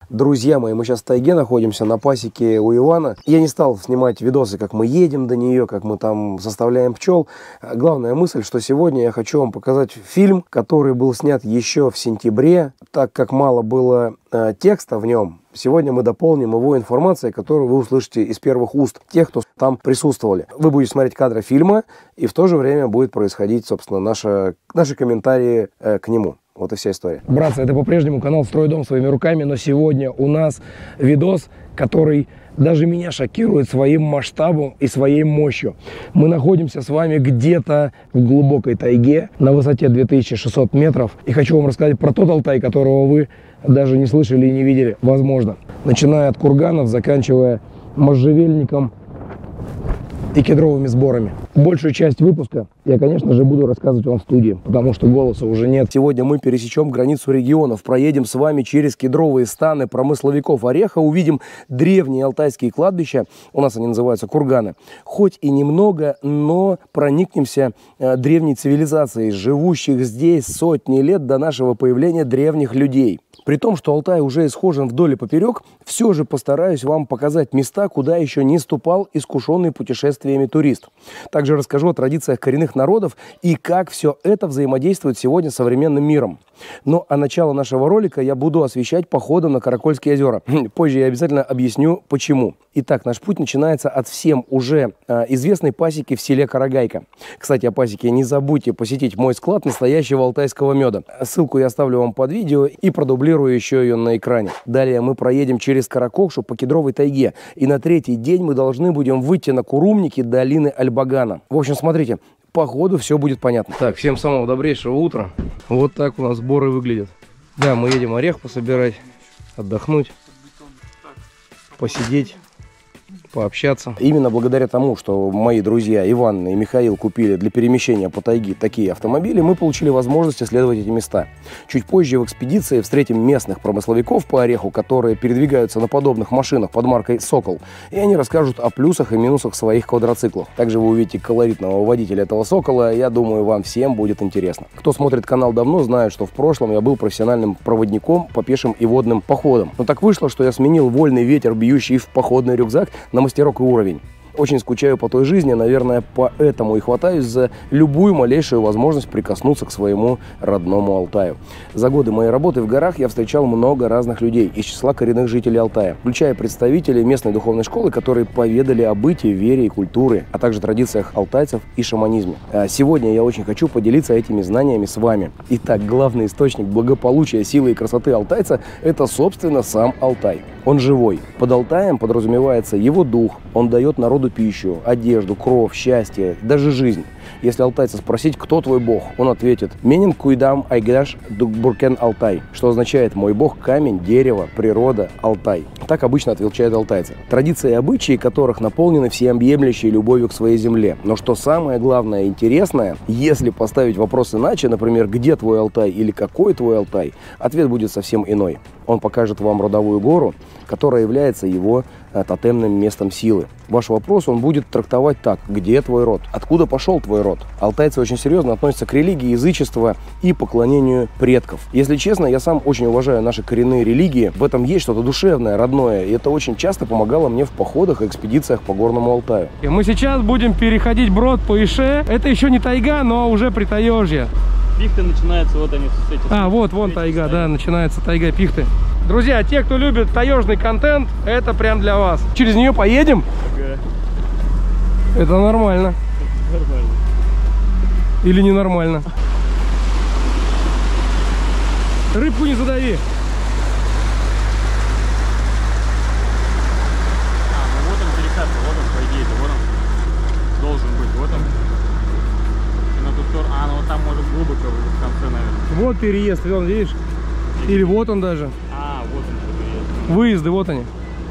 Друзья мои, мы сейчас в тайге находимся, на пасеке у Ивана. Я не стал снимать видосы, как мы едем до нее, как мы там составляем пчел. Главная мысль, что сегодня я хочу вам показать фильм, который был снят еще в сентябре. Так как мало было текста в нем, сегодня мы дополним его информацией, которую вы услышите из первых уст тех, кто там присутствовали. Вы будете смотреть кадры фильма, и в то же время будет происходить, собственно, наши комментарии к нему. Вот и вся история. Братцы, это по-прежнему канал «Строй дом своими руками», но сегодня у нас видос, который даже меня шокирует своим масштабом и своей мощью. Мы находимся с вами где-то в глубокой тайге на высоте 2600 метров. И хочу вам рассказать про тот Алтай, которого вы даже не слышали и не видели, возможно. Начиная от курганов, заканчивая можжевельником и кедровыми сборами. Большую часть выпуска я, конечно же, буду рассказывать вам в студии, потому что голоса уже нет. Сегодня мы пересечем границу регионов, проедем с вами через кедровые станы промысловиков ореха, увидим древние алтайские кладбища, у нас они называются курганы. Хоть и немного, но проникнемся древней цивилизацией, живущих здесь сотни лет до нашего появления древних людей. При том, что Алтай уже исхожен вдоль и поперек, все же постараюсь вам показать места, куда еще не ступал искушенный путешествиями турист. Также расскажу о традициях коренных народов и как все это взаимодействует сегодня с современным миром. Ну а начало нашего ролика я буду освещать походом на Каракольские озера. Позже я обязательно объясню, почему. Итак, наш путь начинается от всем уже известной пасеки в селе Карагайка. Кстати, о пасеке не забудьте посетить мой склад настоящего алтайского меда. Ссылку я оставлю вам под видео и продублирую еще ее на экране. Далее мы проедем через Каракокшу по кедровой тайге. И на третий день мы должны будем выйти на Курумники долины Альбагана. В общем, смотрите, по ходу все будет понятно. Так, всем самого добрейшего утра. Вот так у нас сборы выглядят. Да, мы едем орех пособирать, отдохнуть, посидеть, пообщаться. Именно благодаря тому, что мои друзья Иван и Михаил купили для перемещения по тайге такие автомобили, мы получили возможность исследовать эти места. Чуть позже в экспедиции встретим местных промысловиков по ореху, которые передвигаются на подобных машинах под маркой «Сокол», и они расскажут о плюсах и минусах своих квадроциклов. Также вы увидите колоритного водителя этого «Сокола», я думаю, вам всем будет интересно. Кто смотрит канал давно, знает, что в прошлом я был профессиональным проводником по пешим и водным походам. Но так вышло, что я сменил вольный ветер, бьющий в походный рюкзак, на мастерок и уровень. Очень скучаю по той жизни, наверное, поэтому и хватаюсь за любую малейшую возможность прикоснуться к своему родному Алтаю. За годы моей работы в горах я встречал много разных людей из числа коренных жителей Алтая, включая представителей местной духовной школы, которые поведали о бытии, вере и культуре, а также традициях алтайцев и шаманизме. Сегодня я очень хочу поделиться этими знаниями с вами. Итак, главный источник благополучия, силы и красоты алтайца – это, собственно, сам Алтай. Он живой. Под Алтаем подразумевается его дух. Он дает народу пищу, одежду, кровь, счастье, даже жизнь. Если алтайца спросить, кто твой бог, он ответит: «Менин куйдам айгаш дукбуркен Алтай», что означает «мой бог – камень, дерево, природа, Алтай». Так обычно отвечают алтайцы. Традиции и обычаи которых наполнены всеобъемлющей любовью к своей земле. Но что самое главное и интересное, если поставить вопрос иначе, например, «где твой Алтай» или «какой твой Алтай?», ответ будет совсем иной. Он покажет вам родовую гору, которая является его тотемным местом силы. Ваш вопрос он будет трактовать так: где твой род? Откуда пошел твой род? Алтайцы очень серьезно относятся к религии, язычеству и поклонению предков. Если честно, я сам очень уважаю наши коренные религии. В этом есть что-то душевное, родное, и это очень часто помогало мне в походах и экспедициях по Горному Алтаю. Мы сейчас будем переходить брод по Ише. Это еще не тайга, но уже притаежье. Пихты начинаются, вот они с этих. Вот, вон тайга, да, начинается тайга пихты. Друзья, те, кто любит таежный контент, это прям для вас. Через нее поедем? Ага. Это нормально. Нормально. Или ненормально? Рыбку не задави. Ну вот он перекат, вот он, по идее, вот он должен быть, вот он. И на ту сторону, ну вот там может глубоко в конце, наверное. Вот переезд, вон, видишь? Или вот он даже. Вот он переезд. Выезды, вот они.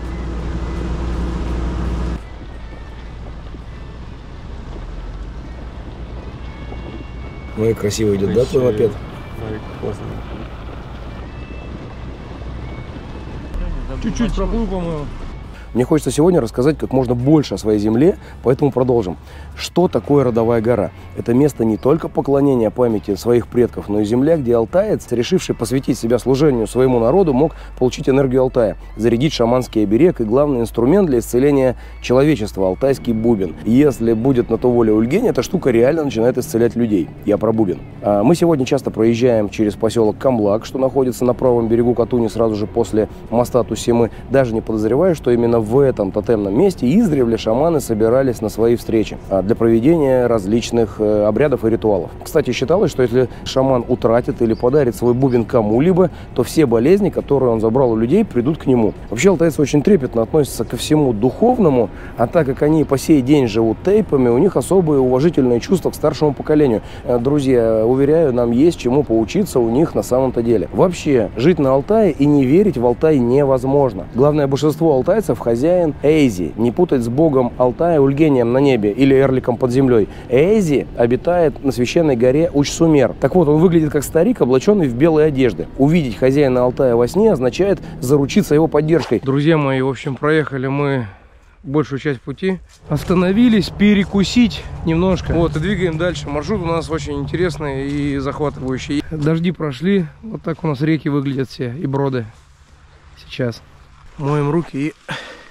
Ну и красиво идет, да, твой мопед? Да, классно. Чуть-чуть проплыл, по-моему. Мне хочется сегодня рассказать как можно больше о своей земле, поэтому продолжим. Что такое Родовая гора? Это место не только поклонения памяти своих предков, но и земля, где алтаец, решивший посвятить себя служению своему народу, мог получить энергию Алтая, зарядить шаманский оберег и главный инструмент для исцеления человечества – алтайский бубен. Если будет на то воля Ульгени, эта штука реально начинает исцелять людей. Я про бубен. Мы сегодня часто проезжаем через поселок Камлак, что находится на правом берегу Катуни, сразу же после моста Тусимы, даже не подозревая, что именно в этом тотемном месте издревле шаманы собирались на свои встречи для проведения различных обрядов и ритуалов. Кстати, считалось, что если шаман утратит или подарит свой бубен кому-либо, то все болезни, которые он забрал у людей, придут к нему. Вообще алтайцы очень трепетно относятся ко всему духовному, а так как они по сей день живут тейпами, у них особые уважительные чувства к старшему поколению. Друзья, уверяю, нам есть чему поучиться у них на самом-то деле. Вообще, жить на Алтае и не верить в Алтай невозможно. Главное, большинство алтайцев хозяин Эйзи. Не путать с богом Алтая Ульгением на небе или Эрликом под землей. Эйзи обитает на священной горе Уч-Сумер. Так вот, он выглядит как старик, облаченный в белые одежды. Увидеть хозяина Алтая во сне означает заручиться его поддержкой. Друзья мои, в общем, проехали мы большую часть пути. Остановились перекусить немножко. Вот, и двигаем дальше. Маршрут у нас очень интересный и захватывающий. Дожди прошли. Вот так у нас реки выглядят все и броды. Сейчас моем руки и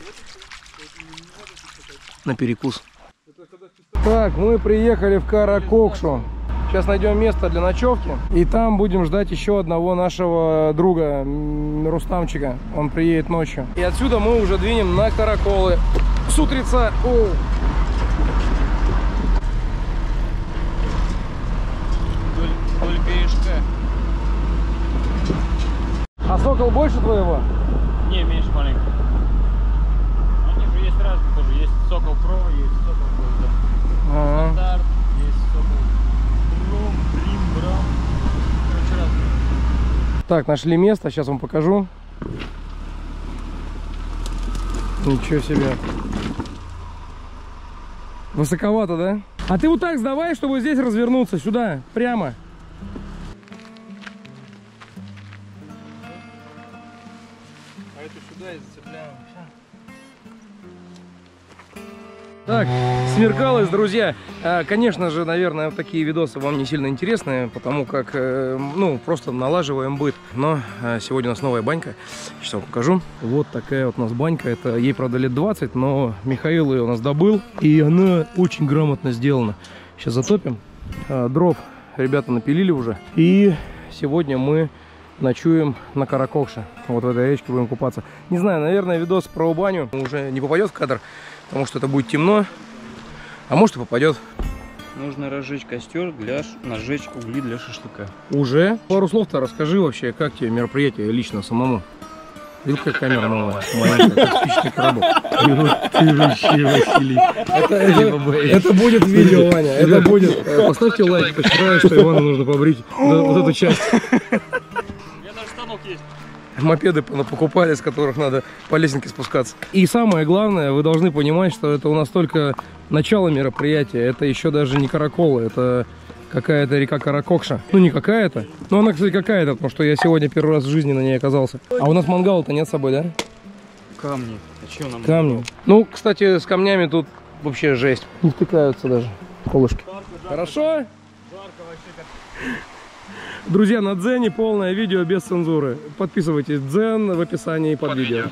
на перекус. Так, мы приехали в Каракокшу. Сейчас найдем место для ночевки. И там будем ждать еще одного нашего друга, Рустамчика. Он приедет ночью. И отсюда мы уже двинем на Караколы. С утреца. Вдоль бережка. А сокол больше твоего? Не, меньше маленько. Они же есть разные тоже. Есть Сокол Про, есть Сокол Gold. Стандарт, есть Сокол Брим, Брам. Короче, разные. Так, нашли место, сейчас вам покажу. Ничего себе. Высоковато, да? А ты вот так сдавай, чтобы здесь развернуться, сюда, прямо. А это сюда и зацепляем. Так, смеркалось, друзья. Конечно же, наверное, вот такие видосы вам не сильно интересны, потому как, ну, просто налаживаем быт. Но сегодня у нас новая банька. Сейчас вам покажу. Вот такая вот у нас банька. Это ей, правда, лет 20, но Михаил ее у нас добыл. И она очень грамотно сделана. Сейчас затопим. Дров ребята напилили уже. И сегодня мы ночуем на Каракокше. Вот в этой речке будем купаться. Не знаю, наверное, видос про баню уже не попадет в кадр, потому что это будет темно, а может и попадет. Нужно разжечь костер, нажечь угли для шашлыка. Уже? Пару слов-то расскажи вообще, как тебе мероприятие лично самому. Видишь, как камера новая, маленькая, как спичный коробок. Ты вообще, Василий. Это будет видео, Ваня, это будет. Поставьте лайк, посчитаю, что Ивану нужно побрить вот эту часть. У меня даже станок есть. Мопеды покупали, с которых надо по лесенке спускаться. И самое главное, вы должны понимать, что это у нас только начало мероприятия. Это еще даже не Караколы, это какая-то река Каракокша. Ну, не какая-то, но она, кстати, какая-то, потому что я сегодня первый раз в жизни на ней оказался. А у нас мангала-то нет с собой, да? Камни. А что нам? Камни. Ну, кстати, с камнями тут вообще жесть. Не втыкаются даже колышки. Хорошо? Жарко вообще как... Друзья, на Дзене полное видео без цензуры. Подписывайтесь. Дзен в описании под видео.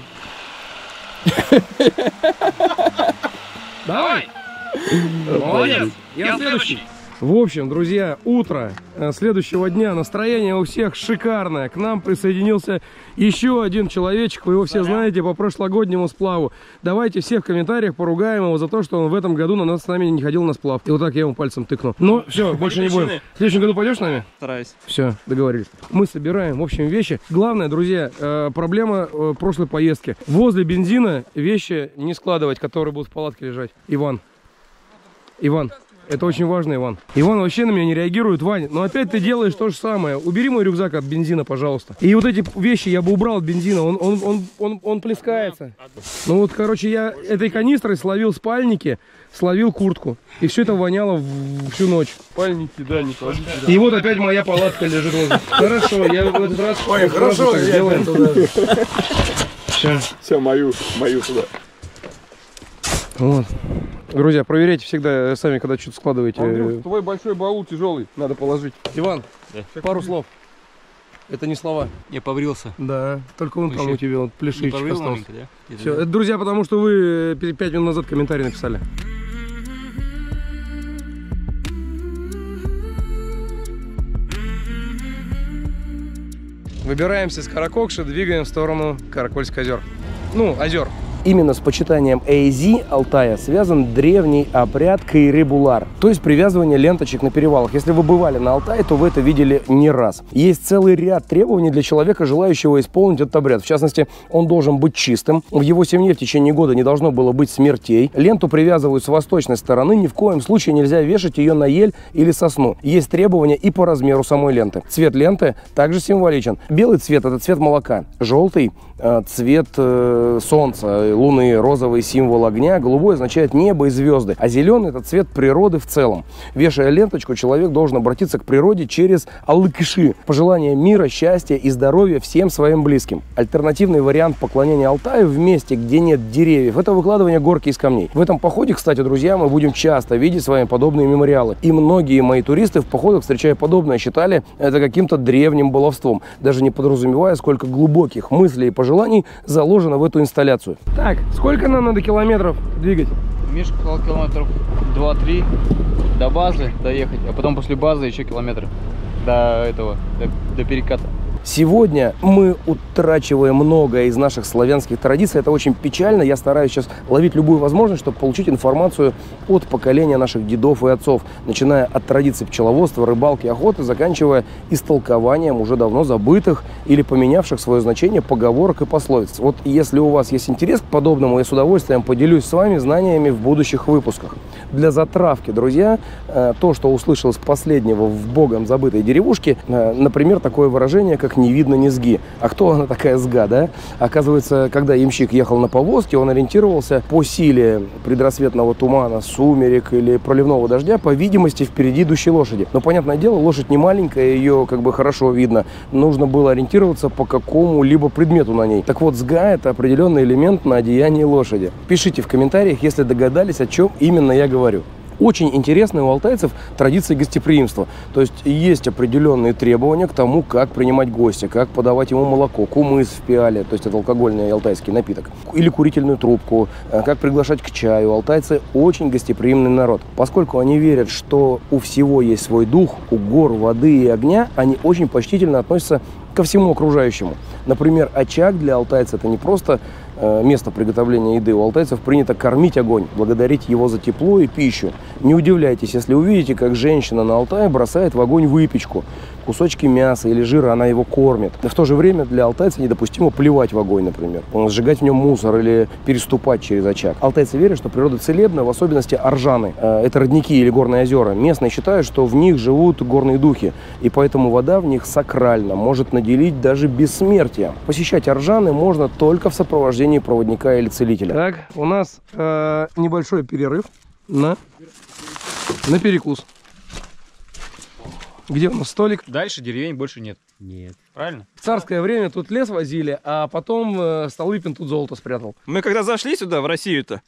Давай! Молодец! Я следующий. В общем, друзья, утро следующего дня, настроение у всех шикарное. К нам присоединился еще один человечек, вы его все знаете по прошлогоднему сплаву. Давайте все в комментариях поругаем его за то, что он в этом году с нами не ходил на сплав. И вот так я ему пальцем тыкну. Ну, все, больше не будем. В следующем году пойдешь с нами? Стараюсь. Все, договорились. Мы собираем, в общем, вещи. Главное, друзья, проблема прошлой поездки. Возле бензина вещи не складывать, которые будут в палатке лежать. Иван. Это очень важно, Иван. Иван вообще на меня не реагирует, Вань. Но опять ты делаешь то же самое. Убери мой рюкзак от бензина, пожалуйста. И вот эти вещи я бы убрал от бензина. Он плескается. Ну вот, короче, я этой канистрой словил спальники, словил куртку. И все это воняло всю ночь. Спальники, да, не кладите. И вот опять моя палатка лежит возле. Хорошо, я в этот раз хорошо так делаем туда. Все, мою сюда. Вот. Друзья, проверяйте всегда сами, когда что-то складываете. Андрюх, твой большой баул тяжелый, надо положить. Иван, Да. пару слов. Это не слова. Я побрился. Да, только вон там у тебя вот плешивчик остался. Маленько, да? Все, это, друзья, потому что вы 5 минут назад комментарий написали. Выбираемся с Каракокши, двигаем в сторону Каракольских озер. Ну, озер. Именно с почитанием Эйзи Алтая связан древний обряд Кайры-Булар, то есть привязывание ленточек на перевалах. Если вы бывали на Алтае, то вы это видели не раз. Есть целый ряд требований для человека, желающего исполнить этот обряд. В частности, он должен быть чистым, в его семье в течение года не должно было быть смертей. Ленту привязывают с восточной стороны, ни в коем случае нельзя вешать ее на ель или сосну. Есть требования и по размеру самой ленты. Цвет ленты также символичен. Белый цвет – это цвет молока, желтый – цвет солнца, луны, розовый символ огня, голубой означает небо и звезды, а зеленый – это цвет природы в целом. Вешая ленточку, человек должен обратиться к природе через алыкши, пожелание мира, счастья и здоровья всем своим близким. Альтернативный вариант поклонения Алтаю в месте, где нет деревьев – это выкладывание горки из камней. В этом походе, кстати, друзья, мы будем часто видеть с вами подобные мемориалы. И многие мои туристы в походах, встречая подобное, считали это каким-то древним баловством, даже не подразумевая, сколько глубоких мыслей и пожеланий заложено в эту инсталляцию. Так, сколько нам надо километров двигать? Мишка сказал километров 2-3 до базы доехать, а потом после базы еще километр до этого, до переката. Сегодня мы утрачиваем многое из наших славянских традиций. Это очень печально. Я стараюсь сейчас ловить любую возможность, чтобы получить информацию от поколения наших дедов и отцов, начиная от традиций пчеловодства, рыбалки, охоты, заканчивая истолкованием уже давно забытых или поменявших свое значение поговорок и пословиц. Вот если у вас есть интерес к подобному, я с удовольствием поделюсь с вами знаниями в будущих выпусках. Для затравки, друзья, то, что услышал с последнего в богом забытой деревушке, например, такое выражение, как «не видно низги». А кто она такая сга, да? Оказывается, когда ямщик ехал на повозке, он ориентировался по силе предрассветного тумана, сумерек или проливного дождя, по видимости, впереди идущей лошади. Но, понятное дело, лошадь не маленькая, ее как бы хорошо видно. Нужно было ориентироваться по какому-либо предмету на ней. Так вот, сга – это определенный элемент на одеянии лошади. Пишите в комментариях, если догадались, о чем именно я говорю. Очень интересные у алтайцев традиции гостеприимства. То есть есть определенные требования к тому, как принимать гостя, как подавать ему молоко, кумыс в пиале, то есть это алкогольный алтайский напиток, или курительную трубку, как приглашать к чаю. Алтайцы очень гостеприимный народ. Поскольку они верят, что у всего есть свой дух, у гор, воды и огня, они очень почтительно относятся ко всему окружающему. Например, очаг для алтайца – это не просто место приготовления еды. У алтайцев принято кормить огонь, благодарить его за тепло и пищу. Не удивляйтесь, если увидите, как женщина на Алтае бросает в огонь выпечку, кусочки мяса или жира, она его кормит. В то же время для алтайца недопустимо плевать в огонь, например, сжигать в нем мусор или переступать через очаг. Алтайцы верят, что природа целебна, в особенности аржаны. Это родники или горные озера. Местные считают, что в них живут горные духи, и поэтому вода в них сакральна, может наделить даже бессмертием. Посещать аржаны можно только в сопровождении проводника или целителя. Так, у нас небольшой перерыв на перекус. Где у нас столик? Дальше деревень больше нет. Нет. Правильно? В царское время тут лес возили, а потом Столыпин тут золото спрятал. Мы когда зашли сюда, в Россию-то,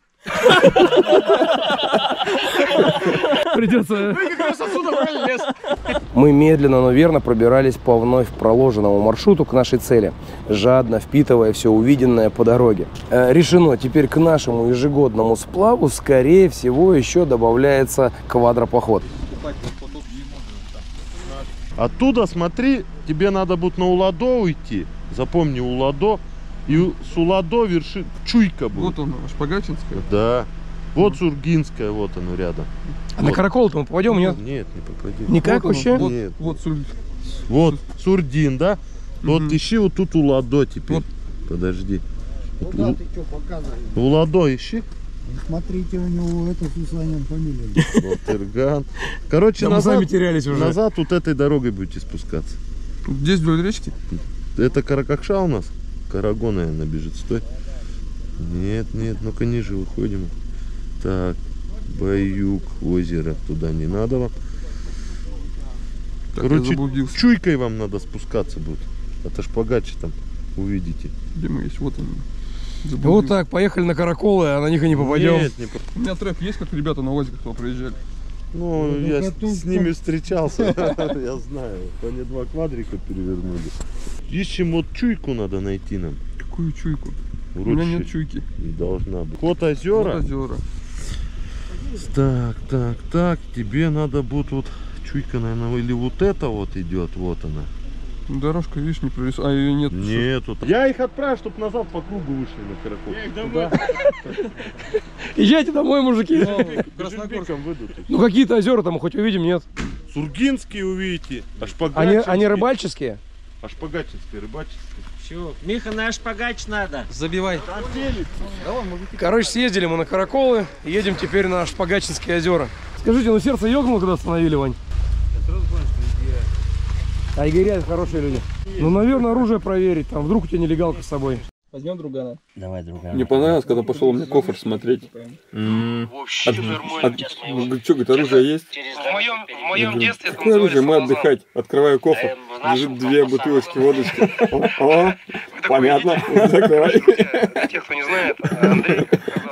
Придется... Мы как раз отсюда брали лес. Мы медленно, но верно пробирались по вновь проложенному маршруту к нашей цели, жадно впитывая все увиденное по дороге. Решено, теперь к нашему ежегодному сплаву, скорее всего, еще добавляется квадропоход. Оттуда, смотри, тебе надо будет на Уладо уйти. Запомни, Уладо. И с Уладо вершит Чуйка будет. вот он, Шпагачинская. Да. Вот Сургинская, вот оно рядом. А на Каракол-то мы попадем, нет? Нет, не попадем. Никак Вот он, вообще? Вот, Нет. вот, Вот Сурдин, да? Вот ищи вот тут Уладо теперь. Вот. Подожди. Куда ты что показываешь? Уладо ищи. Смотрите, у него это Сусанин фамилия. Вот Ирган. Короче, Да мы назад, сами терялись уже. назад вот этой дорогой будете спускаться. здесь вдоль речки. Это Каракокша у нас? Караго, наверное, бежит. Стой. Нет, нет, ну-ка ниже выходим. Так, Баюк, озеро. Туда не надо вам. Так, я Короче, заблудился. Чуйкой вам надо спускаться будет. Это Шпагачи там увидите. Где мы есть? Вот он. Вот так, поехали на караколы, а на них и не попадем. Нет, не У меня трэп есть, как ребята на УАЗиках туда проезжали. Ну, я с ними встречался, я знаю. Они 2 квадрика перевернули. Ищем, вот чуйку надо найти нам. Какую чуйку? У Вроде меня нет чуйки. не должна быть. Ход Вот озера. озера. Так, тебе надо будет вот чуйка, наверное, или вот это вот идет, вот она. Ну, дорожка, видишь, не прорисована. А ее нет. Нету. Я их отправлю, чтобы назад по кругу вышли на каракол. Езжайте домой, мужики. Красногорском выйдут. Ну какие-то озера там хоть увидим, нет? Сургинские увидите. Ашпагачинские. Они рыбальческие? Ашпагачинские, рыбаческие. Чё? Миха, на шпагач надо. Забивай. Короче, съездили мы на караколы, едем теперь на Шпагачинские озера. Скажите, ну сердце ёкнуло, когда остановили, Вань? Я сразу понял, что игра. А игоря это хорошие люди. Ну, наверное, оружие проверить, там вдруг у тебя нелегалка с собой. Возьмем другана. Давай, другая. Мне понравилось, когда пошел у меня кофр смотреть. Что, говорит, оружие есть? В моем детстве это Какое оружие? Мы отдыхать. Открываю кофр. Лежит 2 бутылочки водочки. О, понятно. Закрывай. Тех, кто не знает, Андрей,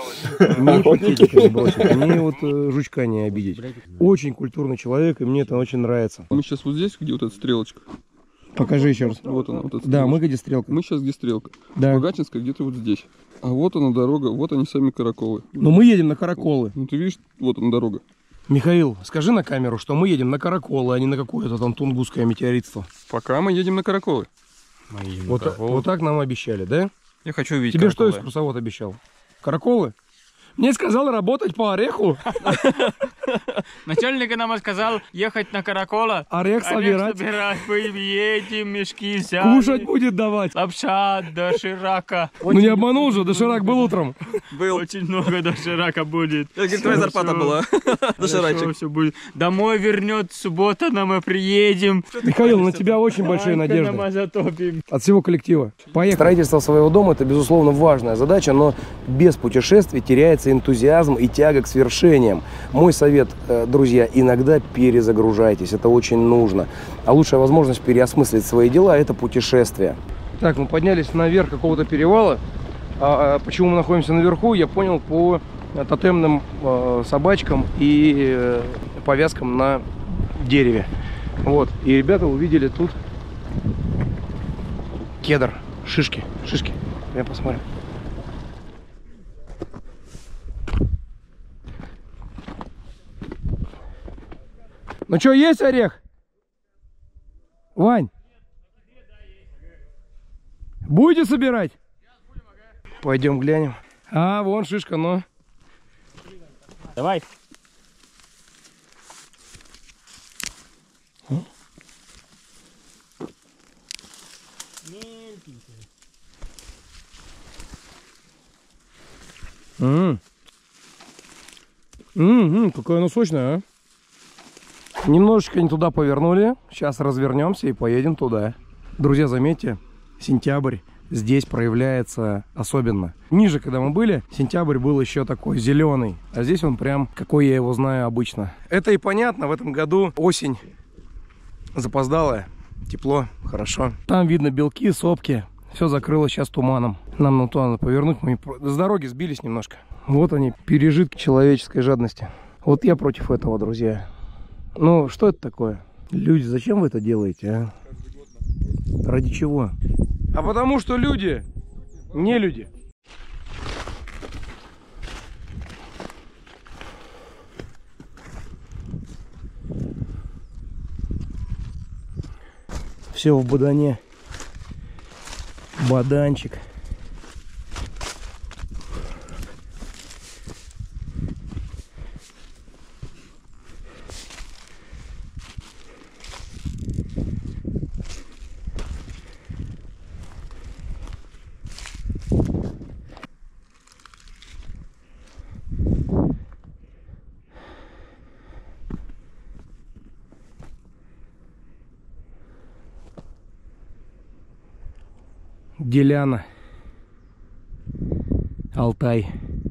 охотники. Мне вот жучка не обидеть. Очень культурный человек, и мне это очень нравится. Мы сейчас вот здесь, где вот эта стрелочка. Покажи еще раз. Вот она, вот эта Да, мы стрелочка. где стрелка. Мы сейчас где стрелка. Да. Богатинская где-то вот здесь. А вот она дорога, вот они сами караколы. Но мы едем на караколы. Ну ты видишь, вот она дорога. Михаил, скажи на камеру, что мы едем на караколы, а не на какое-то там тунгусское метеоритство. Пока мы едем на караколы. Вот так нам обещали, да? Я хочу увидеть Тебе что караколы. экскурсовод обещал? Караколы? Мне сказал работать по ореху, Начальник нам сказал ехать на каракола. орех собирать, Мы едем, мешки взяли. кушать будет давать. Лапша, доширака. Ну не обманул же, доширак был утром. Был. Очень много доширака будет. Это, говорит, твоя зарплата была. Доширачек. Все будет. Домой вернет суббота, но мы приедем. Михаил, на тебя очень большие надежды Мы затопим. от всего коллектива. Поехали. Строительство своего дома — это, безусловно, важная задача, но без путешествий теряется энтузиазм и тяга к свершениям. Мой совет, друзья, иногда перезагружайтесь, это очень нужно. А лучшая возможность переосмыслить свои дела — это путешествие. Так, мы поднялись наверх какого-то перевала. Почему мы находимся наверху, я понял по тотемным собачкам и повязкам на дереве. Вот. И ребята увидели тут кедр, шишки. Я посмотрю. Ну что, есть орех? Вань? Будете собирать? Пойдем глянем. А, вон шишка, но. Давай. Какая она сочная, а? Немножечко не туда повернули. Сейчас развернемся и поедем туда. Друзья, заметьте, сентябрь здесь проявляется особенно. Ниже, когда мы были, сентябрь был еще такой зеленый. А здесь он прям, какой я его знаю обычно. Это и понятно, в этом году осень запоздалая. Тепло, хорошо. Там видно белки, сопки. Все закрылось сейчас туманом. Нам на то надо повернуть. Мы с дороги сбились немножко. Вот они, пережитки человеческой жадности. Вот я против этого, друзья. Ну, что это такое? Люди, зачем вы это делаете, а? Ради чего? А потому что люди не люди. Все в бадане. Баданчик. Деляна, Алтай.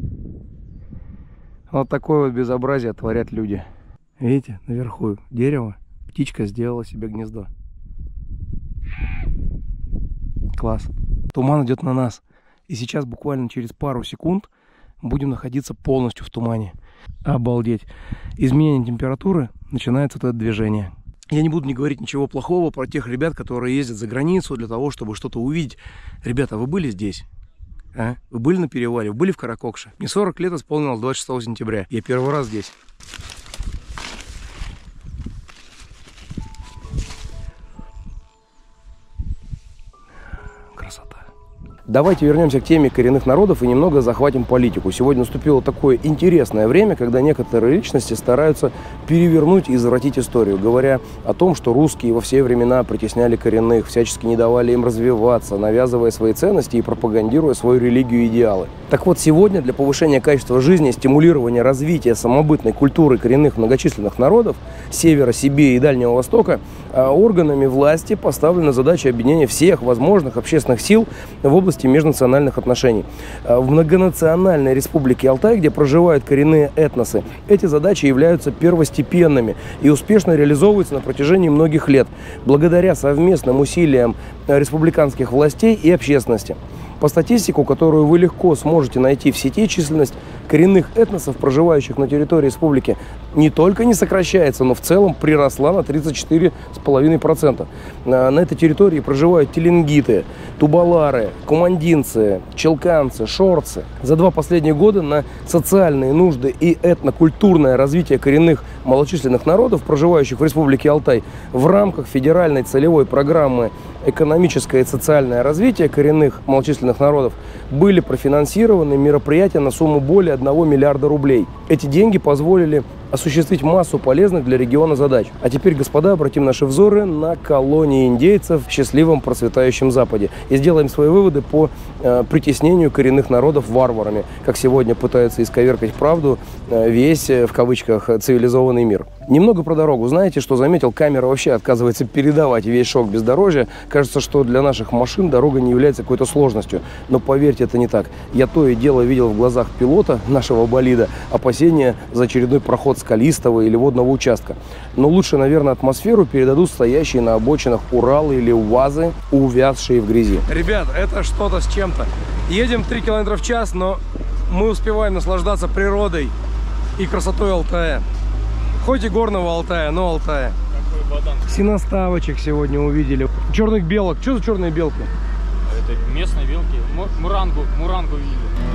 Вот такое вот безобразие творят люди. Видите, наверху дерево, птичка сделала себе гнездо. Класс. Туман идет на нас. И сейчас буквально через пару секунд будем находиться полностью в тумане. Обалдеть. Изменение температуры, начинается это движение. Я не буду не говорить ничего плохого про тех ребят, которые ездят за границу для того, чтобы что-то увидеть. Ребята, вы были здесь? А? Вы были на перевале? Вы были в Каракокше? Мне 40 лет исполнилось 26 сентября. Я первый раз здесь. Красота. Давайте вернемся к теме коренных народов и немного захватим политику. Сегодня наступило такое интересное время, когда некоторые личности стараются перевернуть и извратить историю, говоря о том, что русские во все времена притесняли коренных, всячески не давали им развиваться, навязывая свои ценности и пропагандируя свою религию и идеалы. Так вот, сегодня для повышения качества жизни, стимулирования развития самобытной культуры коренных многочисленных народов Севера, Сибири и Дальнего Востока органами власти поставлена задача объединения всех возможных общественных сил в области межнациональных отношений. В многонациональной республике Алтай, где проживают коренные этносы, эти задачи являются первостепенными и успешно реализовываются на протяжении многих лет, благодаря совместным усилиям республиканских властей и общественности. По статистике, которую вы легко сможете найти в сети, численность коренных этносов, проживающих на территории республики, не только не сокращается, но в целом приросла на 34,5%. На этой территории проживают теленгиты, тубалары, кумандинцы, челканцы, шорцы. За 2 последних года на социальные нужды и этнокультурное развитие коренных малочисленных народов, проживающих в республике Алтай, в рамках федеральной целевой программы «Экономическое и социальное развитие коренных малочисленных народов» были профинансированы мероприятия на сумму более 1 миллиарда рублей. Эти деньги позволили осуществить массу полезных для региона задач. А теперь, господа, обратим наши взоры на колонии индейцев в счастливом процветающем Западе и сделаем свои выводы по притеснению коренных народов варварами, как сегодня пытаются исковеркать правду весь, в кавычках, цивилизованный мир. Немного про дорогу. Знаете, что заметил? Камера вообще отказывается передавать весь шок бездорожья. Кажется, что для наших машин дорога не является какой-то сложностью. Но поверьте, это не так. Я то и дело видел в глазах пилота нашего болида опасения за очередной проход скалистого или водного участка. Но лучше, наверное, атмосферу передадут стоящие на обочинах Уралы или УАЗы, увязшие в грязи. Ребят, это что-то с чем-то. Едем 3 км в час, но мы успеваем наслаждаться природой и красотой Алтая. Хоть и горного Алтая, но Алтая. Синоставочек сегодня увидели. Черных белок. Что за черные белки? Это местные белки. Мурангу видели.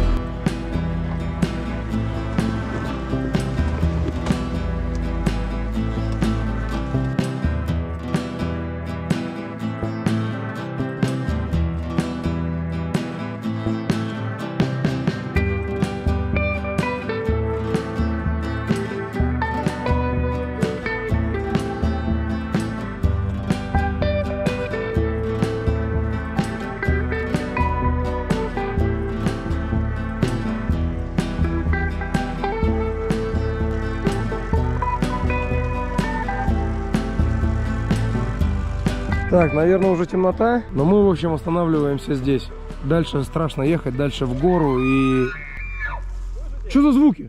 Так, наверное, уже темнота, но мы, в общем, останавливаемся здесь. Дальше страшно ехать, дальше в гору и... Что за звуки?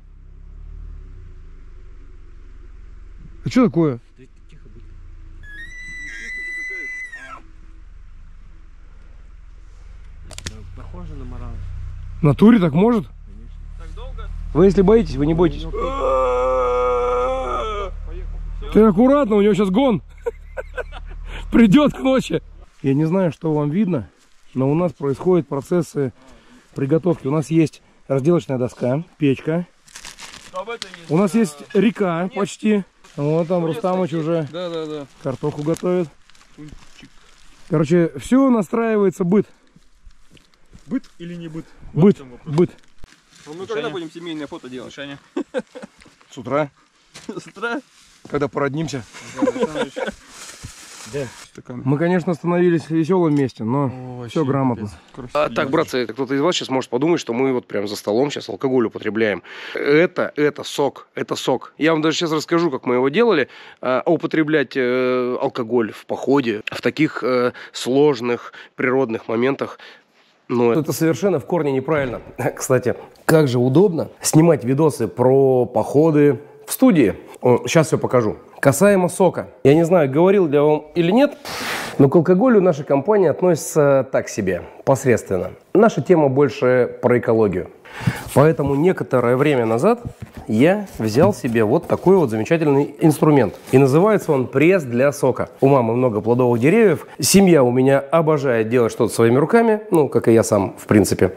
А что такое? Похоже на морал. В натуре так может? Так долго? Вы если боитесь, вы не бойтесь. Ты аккуратно, у него сейчас гон. Придет к ночи. Я не знаю, что вам видно, но у нас происходят процессы приготовки. У нас есть разделочная доска, печка. У нас есть река почти. Вот там Рустамыч уже картоху готовит. Короче, все настраивается быт. Быт или не быт? Быт. Мы когда будем семейное фото делать? С утра. С утра? Когда породнимся. Мы, конечно, остановились в веселом месте, но все грамотно. Так, братцы, кто-то из вас сейчас может подумать, что мы вот прям за столом сейчас алкоголь употребляем. Это сок, это сок. Я вам даже сейчас расскажу, как мы его делали. Употреблять алкоголь в походе, в таких сложных природных моментах, но это совершенно в корне неправильно. Кстати, как же удобно снимать видосы про походы в студии. Сейчас все покажу. Касаемо сока. Я не знаю, говорил ли я вам или нет, Но к алкоголю наша компания относится так себе, посредственно. Наша тема больше про экологию. Поэтому некоторое время назад я взял себе вот такой вот замечательный инструмент. И называется он пресс для сока. У мамы много плодовых деревьев. Семья у меня обожает делать что-то своими руками. Ну, как и я сам, в принципе.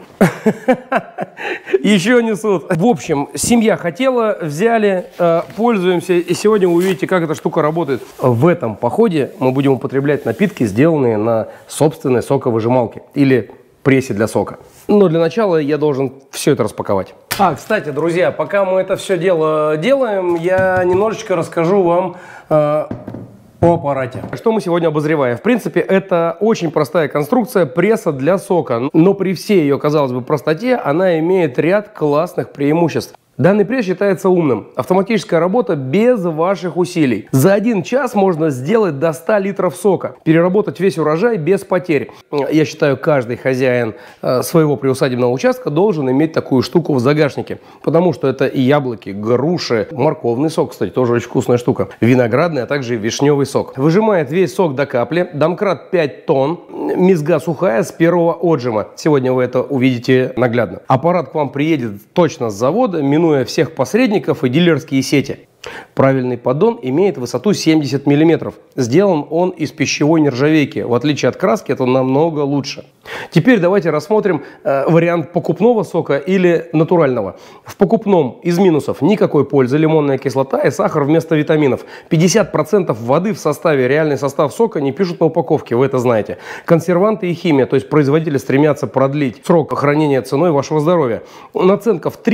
Еще несут. В общем, семья хотела, взяли, пользуемся. И сегодня вы увидите, как эта штука работает. В этом походе мы будем употреблять напитки, сделанные на собственной соковыжималке. Или прессе для сока. Но для начала я должен все это распаковать. Кстати, друзья, пока мы это все дело делаем, я немножечко расскажу вам о аппарате. Что мы сегодня обозреваем? В принципе, это очень простая конструкция пресса для сока. Но при всей ее, казалось бы, простоте, она имеет ряд классных преимуществ. Данный пресс считается умным. Автоматическая работа без ваших усилий. За 1 час можно сделать до 100 литров сока. Переработать весь урожай без потерь. Я считаю, каждый хозяин своего приусадебного участка должен иметь такую штуку в загашнике. Потому что это и яблоки, груши, морковный сок, кстати, тоже очень вкусная штука. Виноградный, а также вишневый сок. Выжимает весь сок до капли. Домкрат 5 тонн. Мезга сухая с первого отжима. Сегодня вы это увидите наглядно. Аппарат к вам приедет точно с завода, минуя всех посредников и дилерские сети. Правильный поддон имеет высоту 70 мм. Сделан он из пищевой нержавейки. В отличие от краски, это намного лучше. Теперь давайте рассмотрим вариант покупного сока или натурального. В покупном из минусов никакой пользы, лимонная кислота и сахар вместо витаминов. 50% воды в составе, реальный состав сока не пишут на упаковке, вы это знаете. Консерванты и химия, то есть производители стремятся продлить срок хранения ценой вашего здоровья. Наценка в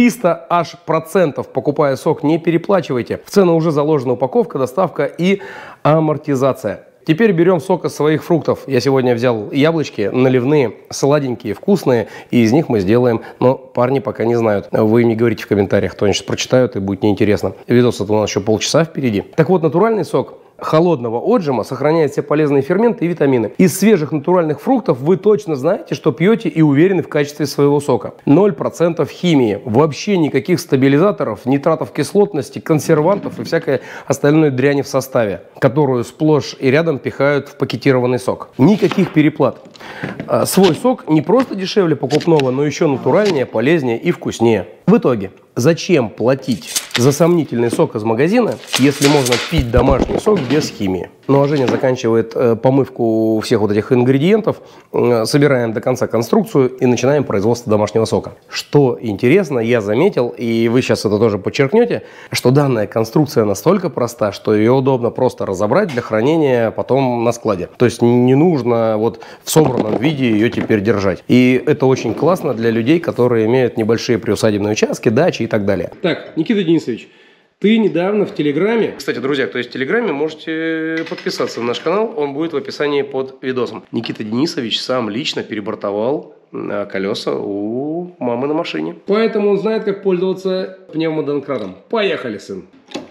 300% покупая сок, не переплачивайте. В цену уже заложена упаковка, доставка и амортизация. Теперь берем сок из своих фруктов. Я сегодня взял яблочки наливные, сладенькие, вкусные, и из них мы сделаем, но парни пока не знают. Вы мне говорите в комментариях, кто они сейчас прочитают, и будет неинтересно. Видос это у нас еще полчаса впереди. Так вот, натуральный сок холодного отжима сохраняет все полезные ферменты и витамины. Из свежих натуральных фруктов вы точно знаете, что пьете и уверены в качестве своего сока. 0% химии, вообще никаких стабилизаторов, нитратов кислотности, консервантов и всякой остальной дряни в составе, которую сплошь и рядом пихают в пакетированный сок. Никаких переплат. Свой сок не просто дешевле покупного, но еще натуральнее, полезнее и вкуснее. В итоге, зачем платить за сомнительный сок из магазина, если можно пить домашний сок без химии? Ну а Женя заканчивает помывку всех вот этих ингредиентов, собираем до конца конструкцию и начинаем производство домашнего сока. Что интересно, я заметил, и вы сейчас это тоже подчеркнете, что данная конструкция настолько проста, что ее удобно просто разобрать для хранения потом на складе. То есть не нужно вот в собранном виде ее теперь держать. И это очень классно для людей, которые имеют небольшие приусадебные участки, дачи и так далее. Так, Никита Денисович, ты недавно в Телеграме... Кстати, друзья, кто есть в Телеграме, можете подписаться на наш канал. Он будет в описании под видосом. Никита Денисович сам лично перебортовал колеса у мамы на машине. Поэтому он знает, как пользоваться пневмодомкратом. Поехали, сын.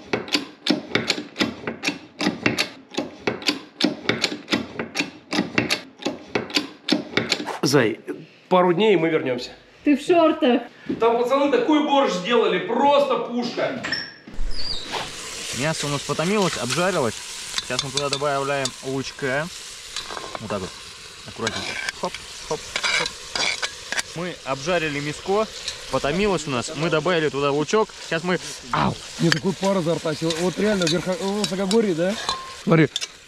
Зай, пару дней и мы вернемся. Ты в шортах. Там пацаны такой борщ сделали, просто пушка. Мясо у нас потомилось, обжарилось. Сейчас мы туда добавляем лучка. Вот так вот, аккуратненько. Хоп, хоп, хоп. Мы обжарили мяско, потомилось у нас. Мы добавили туда лучок. Сейчас мы... Ау! Мне такой пар изо рта. Вот реально, в высокогорье, да? Смотри.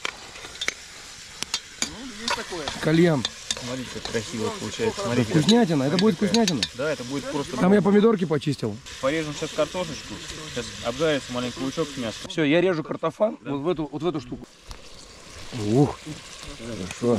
Ну, есть такое. Кальян. Смотрите, как красиво получается. Смотрите. Вкуснятина, это будет вкуснятина? Да, это будет просто... Там я помидорки почистил. Порежем сейчас картошечку. Сейчас обжарится маленький лучок с мясом. Все, я режу картофан вот в эту штуку. Ух, хорошо.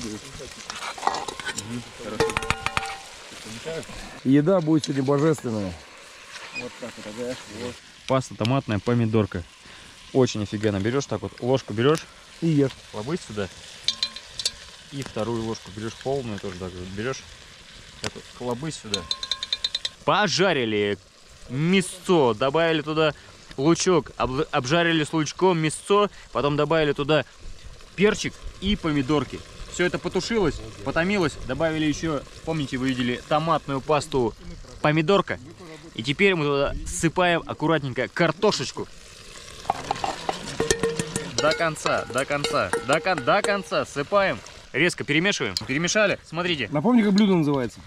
Еда будет сегодня божественная. Вот так вот, ага. Вот. Паста томатная, помидорка. Очень офигенно. Берешь так вот, ложку берешь и ешь. Лобысь сюда. И вторую ложку берешь полную, тоже так вот берешь. Так вот, хлобысь сюда. Пожарили мясцо, добавили туда лучок, обжарили с лучком мясцо, потом добавили туда перчик и помидорки. Все это потушилось, потомилось, добавили еще, помните, вы видели томатную пасту, помидорка. И теперь мы туда ссыпаем аккуратненько картошечку. до конца, до конца, сыпаем, резко перемешиваем, перемешали, смотрите. Напомни, как блюдо называется.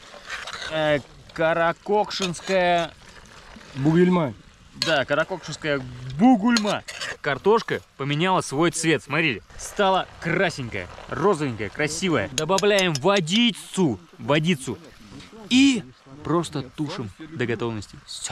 Каракокшинская... Бугульма. Да, каракокшинская бугульма. Картошка поменяла свой цвет, смотрите. Стала красненькая, розовенькая, красивая. Добавляем водицу. И просто тушим до готовности. Все.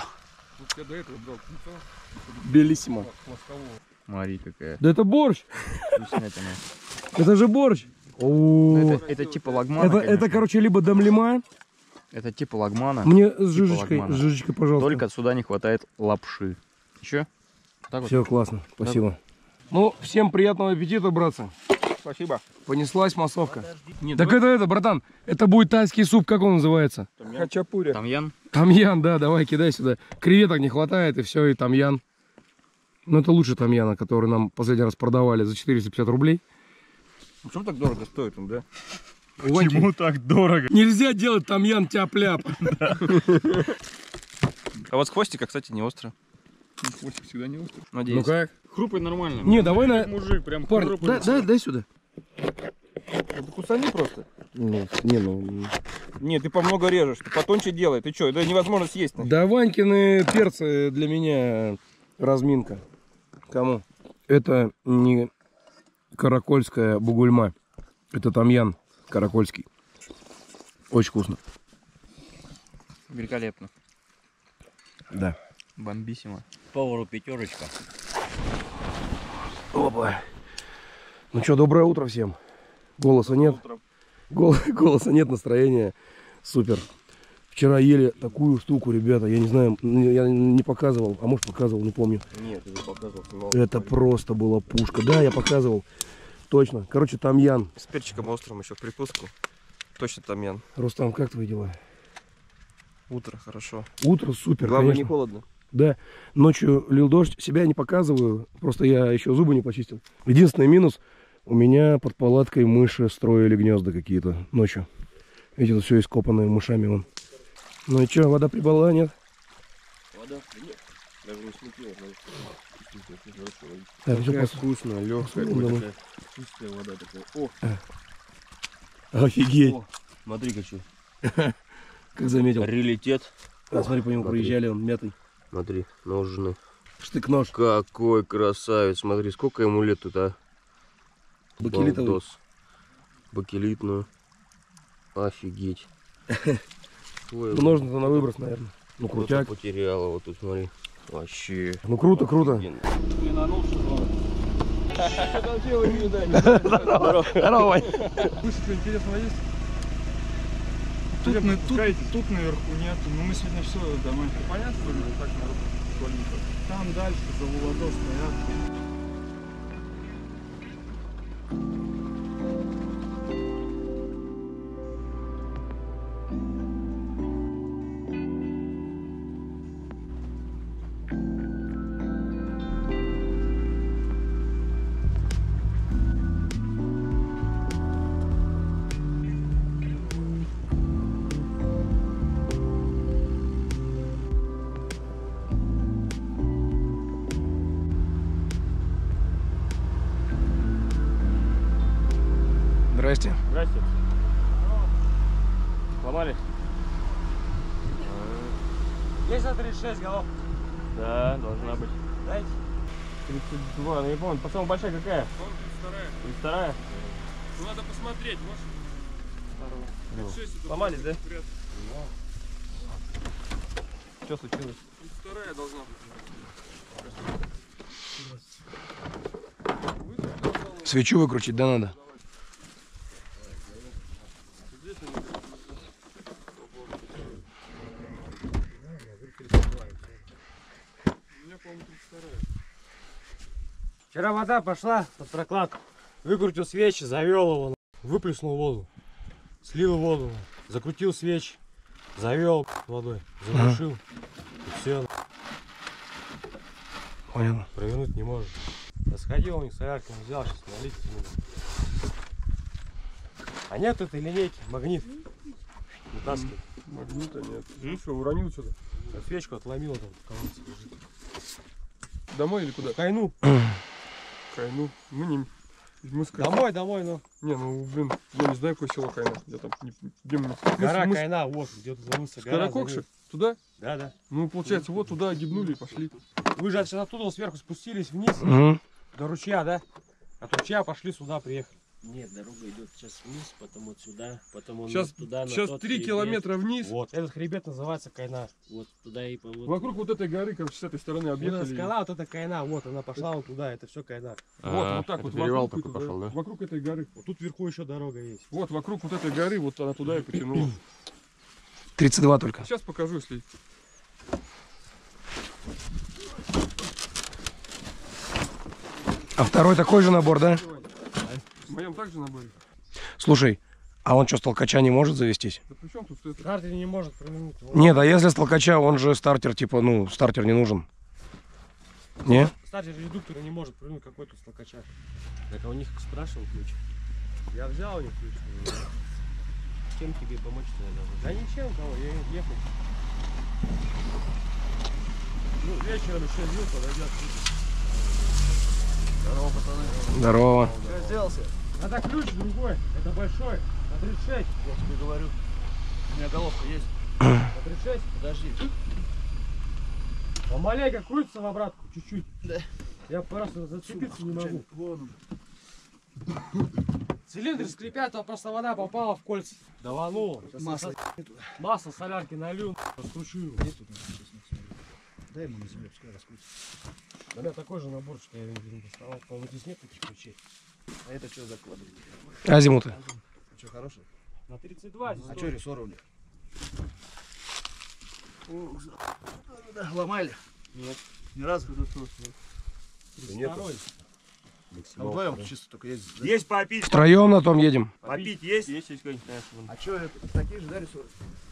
Белиссимо. Смотри, какая Да это борщ. вкуснятина. Это же борщ. Это типа лагмана, Это, короче, либо дамлима. Это типа лагмана. Мне с жижечкой, лагмана. пожалуйста. Только сюда не хватает лапши. Еще? Так вот. Все классно, спасибо. Ну, всем приятного аппетита, братцы. Спасибо. Понеслась массовка. Так это, братан, это будет тайский суп, как он называется? Хачапури. Тамьян. Тамьян, да, давай, кидай сюда. Креветок не хватает, и все, и тамьян. Ну, это лучше тамьяна, который нам последний раз продавали за 450 рублей. Почему так дорого стоит он, да? Почему так дорого? Нельзя делать тамьян тяп-ляп. А вот с хвостика, кстати, не остро. Хвостик всегда не острый. Ну Надеюсь. как? Хрупает нормально. Не, давай на... Мужик прям Парень, хрупает. дай сюда. Кусани просто. Ну. Нет, ты помного режешь, ты потоньше делай. Ты что, это невозможно съесть. Да, Ванькины перцы для меня разминка. Кому? Это не каракольская бугульма. Это тамьян каракольский. Очень вкусно. Великолепно. Да. Бомбиссимо. Повару пятерочка. Опа. Ну что, доброе утро всем. Голоса нет. Голоса нет, настроения. Супер. Вчера ели такую штуку, ребята. Я не знаю, я не показывал. А может показывал, не помню. Нет, ты показывал. Это просто была пушка. Да, я показывал. Точно. Короче, тамьян. С перчиком острым еще в прикуску. Точно тамьян. Рустам, как твои дела? Утро хорошо. Утро супер, Главное, конечно. не холодно. Да, ночью лил дождь, себя я не показываю, просто я еще зубы не почистил. Единственный минус, у меня под палаткой мыши строили гнезда какие-то ночью. Видите, тут все ископанное мышами вон. Ну и что, вода прибыла, нет? Вода? Нет. Даже не смутила. Так, всё Вкусно, легкая. Давай. Чистая вода такая. О, Офигеть, Смотри-ка что. как заметил. Релитет. А, смотри, по нему проезжали, он мятый. Смотри, ножны. Штык-нож. Какой красавец. Смотри, сколько ему лет тут, а? Бакелитовый. Балдос. Бакелитную. Офигеть. Ну, ножны-то на выброс, наверное. Ну, крутяк. Потерял его тут, смотри. Вообще. Ну, круто, круто. Здорово, Вань. интересного есть? Тут наверху нету, но мы сегодня все домой. Понятно, так наверху. Там дальше за Владос стоят. Здрасте. Здрасте. Сломали? Есть на 36 голов. Да, должна быть. Дайте. 32, ну не помню. По самому большая какая? 32. Ну надо посмотреть, может. Сломались, да? Что случилось? 32 должна быть. Свечу выкрутить, да, надо? Вчера вода пошла под прокладку. Выкрутил свечи, завел его, выплеснул воду. Слил воду, закрутил свечи, завел водой, задушил. И все. Понял. Провернуть не может. Я сходил у них, соляркой взял, сейчас налить буду. А нет этой линейки, магнит. Вытаскивай. Магнита нет. Ну что, уронил что-то? Свечку отломила там, в колодце лежит. Домой или куда? Кайну. Кайну. Мы с Кайну. Домой, ну. Не, ну, блин, я не знаю, какое село Кайна. Я там, где мы... Гора мы с- Кайна, вот, где-то занялся. С Каракокши? Туда? Да. Ну, получается, вот туда гибнули и пошли. Вы же оттуда сверху спустились вниз, Мгм. до ручья, да? От ручья пошли сюда, приехали. Нет, дорога идет сейчас вниз, потом вот сюда, потом он Сейчас, туда, на сейчас тот 3 хребет. километра вниз. Вот, этот хребет называется Кайна. Вот туда и по вот. Вокруг вот этой горы, короче, с этой стороны Вот эта объехали. скала, вот эта Кайна, вот она пошла вот туда, это все Кайна. Вот так вот. перевал вокруг такой туда. пошел, да? Вокруг этой горы. Вот тут вверху еще дорога есть. Вот вокруг вот этой горы, вот она туда и потянула. 32 только. Сейчас покажу, если... А второй такой же набор, да? В моем также наборе. Слушай, а он что, с толкача не может завестись? Да при чем тут это? Стартер не может провернуть. Нет, а если с толкача, он же стартер, типа, ну, стартер не нужен. Не? Стартер редуктора не может провернуть какой-то столкача. Так а у них спрашивал ключ. Я взял у них ключ. Чем тебе помочь надо? Да ничем, кого, я ехал. Ну, вечером еще вил, подойдет. Здорово, пацаны. Здорово. Что сделался? Это ключ другой, это большой, на 36. Я тебе говорю. У меня головка есть. На 36? Подожди. Он маленько крутится в обратку, чуть-чуть. Да. Я просто зацепиться не могу. Вон он. Цилиндры скрипят, а просто вода попала в кольца. Давануло. Масло. Масло солярки налью, раскручу его. Есть тут? Дай ему на земле, пускай раскрутится. У меня такой же набор, что я не доставал. По-моему, здесь нет таких ключей. А это что закладывает? Азимуты. Что, хороший? На 32 здесь А тоже. что рессоры у них? Ломали? Нет. Ни разу? 32-й. А вдвоем чисто только ездить. Да? Есть попить? Втроем на том едем. Попить есть? Есть какой-нибудь, конечно. А что это? Такие же, да, рессоры?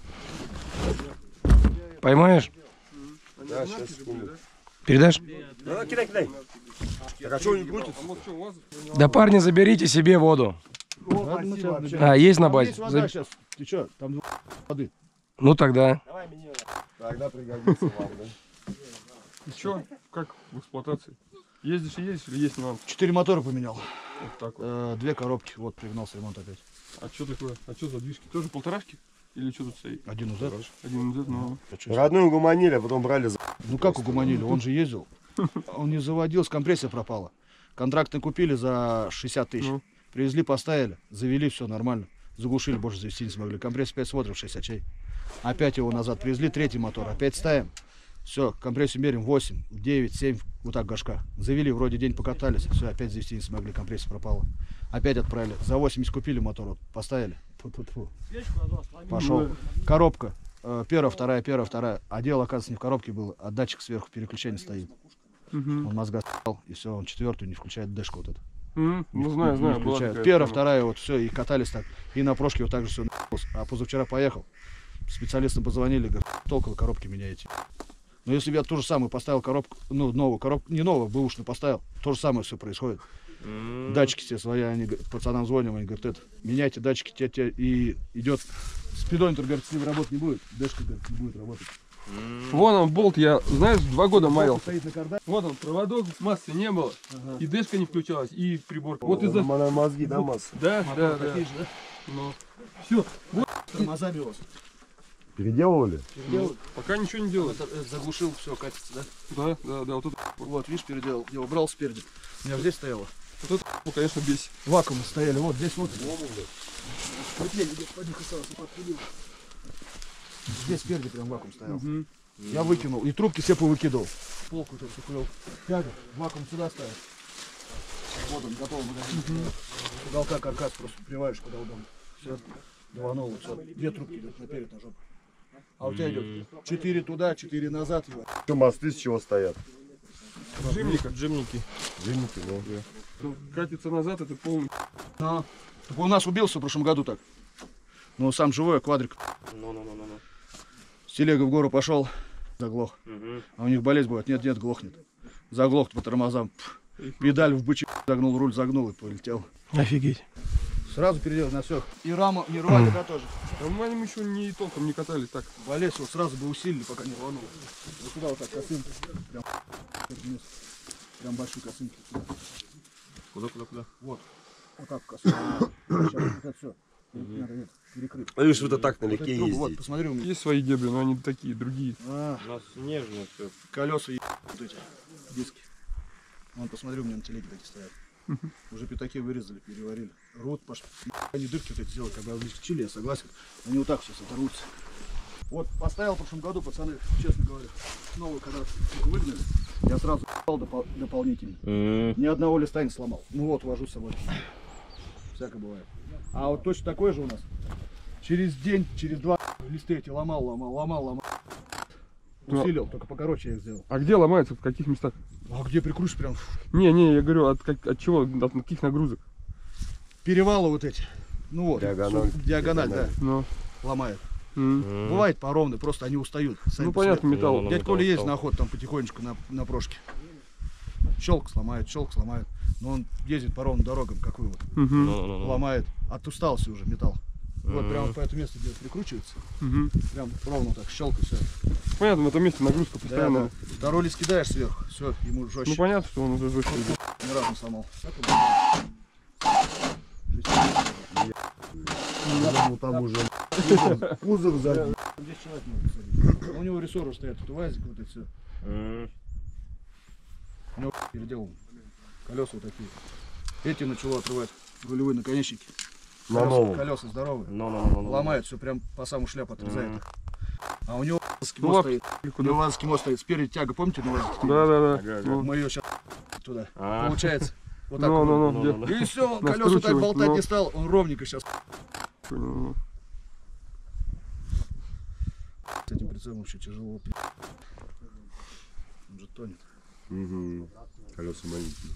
Поймаешь? Да, сейчас секунду. Передашь? Ну, кидай. Так а что не крутится? А вот что, у вас? Да, парни, заберите себе воду. А, есть на базе? Есть вода сейчас. Ты что? Там воды. Ну тогда. Тогда пригодится вам, да? И что? Как в эксплуатации? Ездишь и ездишь или есть нюанс? 4 мотора поменял. Вот так вот. 2 коробки. Вот, пригнался ремонт опять. А что такое? А что за движки? Тоже полторашки? Или что тут стоит? Один УЗ. Один МЗ, ну. Родную угомонили, а потом брали за... Ну как угомонили? Он же ездил. Он не заводился, компрессия пропала. Контрактный купили за 60 тысяч. Ну. Привезли, поставили, завели, все нормально. Заглушили, больше завести не смогли. Компрессия 5 смотров, 60 чей. Опять его назад привезли, третий мотор. Опять ставим. Все, компрессию меряем 8, 9, 7, вот так горшка. Завели, вроде день покатались, все, опять завести не смогли, компрессия пропала. Опять отправили. За 80 купили мотор, вот, поставили. Фу-фу-фу. Свечку надо сломить. Пошел. Коробка. Первая, вторая. А дело, оказывается, не в коробке было, а датчик сверху переключения стоит. Угу. Он мозга стал, и все, он четвертую не включает, дэшку вот эту. Ну, знаю, Не была включает. такая Первая, тема. вторая, вот все, и катались так. И на прошке вот так же все. А позавчера поехал. Специалистам позвонили, говорят, толку вы коробки меняете. Но если бы я ту же самую поставил коробку, ну, новую коробку, не новую, бэушную поставил, то же самое все происходит. Датчики все свои, они пацанам звоним, они говорят, это, меняйте датчики, и идет. Спидометр, говорит, с ним работать не будет, дэшка, говорит, не будет работать. Вон он болт, я, знаешь, 2 года маялся. Стоит на кардаке. Вот он, проводок, массы не было, и дэшка не включалась, и прибор. Вот из-за... Мозги, да, масса? Да, да. Такие же, да? Ну, все, Тормозами у вас. Переделывали? пока ничего не делает. Это заглушил, все, катится, да? Да, вот это, Вот, видишь, переделал. Я убрал спереди. У меня здесь стояло. конечно, бесит. Вакуумы стояли, вот здесь вот. Здесь спереди прям вакуум стоял. Мгм. Я выкинул. И трубки все повыкидывал. Полку тут сухрел. Тяга, вакуум сюда ставишь. Вот он, готов магазин. Уголка каркас просто приваришь куда удобно. Все, даванул, все. 2 трубки идут наперед на жопу. А у тебя идет 4 туда, 4 назад. Что мосты с чего стоят? Джимника. Джимники, ну. Ну, катится назад, это полный. Так у нас убился в прошлом году так. Ну, сам живой, а квадрик. Ну. С телегой в гору пошел, заглох. А у них болезнь бывает, нет, глохнет. Заглох по тормозам. Педаль в бычок загнул, руль загнул и полетел. Офигеть. Сразу переделал на все. И раму не рвали, да, тоже. А мы еще не толком не катались так. Болезнь вот сразу бы усилили, пока не рвануло. Вот сюда вот так косынка. Прям большие косынки. Куда? Вот так косо. Сейчас вот это все. Надо перекрыть. А видишь, вот так налегке Вот эти трубы, вот, ездить. посмотри у меня. Есть свои дебри, но они такие, другие. У нас нежно все. Колеса вот эти диски. Вон, посмотри, у меня на телеге такие стоят. Уже пятаки вырезали, переварили. Рут, пошли. Они дырки вот эти сделали, когда облегчили, я согласен. Они вот так сейчас оторвутся. Вот поставил в прошлом году, пацаны, честно говоря, снова когда выгнали, я сразу дополнительно. Ни одного листа не сломал. Ну вот, вожу с собой. Всякое бывает. А вот точно такой же у нас. Через день, через 2 листы эти ломал. Усилил, только покороче я их сделал. А где ломается, в каких местах? А где прикрутишь прям? Не, я говорю, от чего, от каких нагрузок? Перевалы вот эти. Ну вот, диагональ, да, Ну, ломает. Бывает по ровной, просто они устают. ну понятно, металл. Дядь Коля ездит на охоту там потихонечку на прошке. Щелк сломает. Но он ездит по ровным дорогам, как вы вот. Ломает. От усталости уже металл. Вот прямо по этому месту, где прикручивается. Прям ровно так, щелк и все. Понятно, в этом месте нагрузка Да, постоянно. Второй лист кидаешь сверху, все, ему жестче. Ну понятно, что он уже жестче. Ни разу не сломал. Там уже Кузов сзади. Здесь человек может посадить. У него рессоры стоят, тут УАЗик, вот это все. У него переделал. Колеса вот такие. Эти начало отрывать. Рулевые наконечники. Колеса здоровые. Ломает все, прям по саму шляпу отрезает. А у него мост стоит. У него вазовский мост стоит. Спереди тяга, помните, на вазовский? Да. Мы ее сейчас туда. Получается. Вот так. Ну. И все, колеса так болтать не стал. Он ровненько сейчас. С этим прицелом вообще тяжело. Он же тонет. колеса маленькие.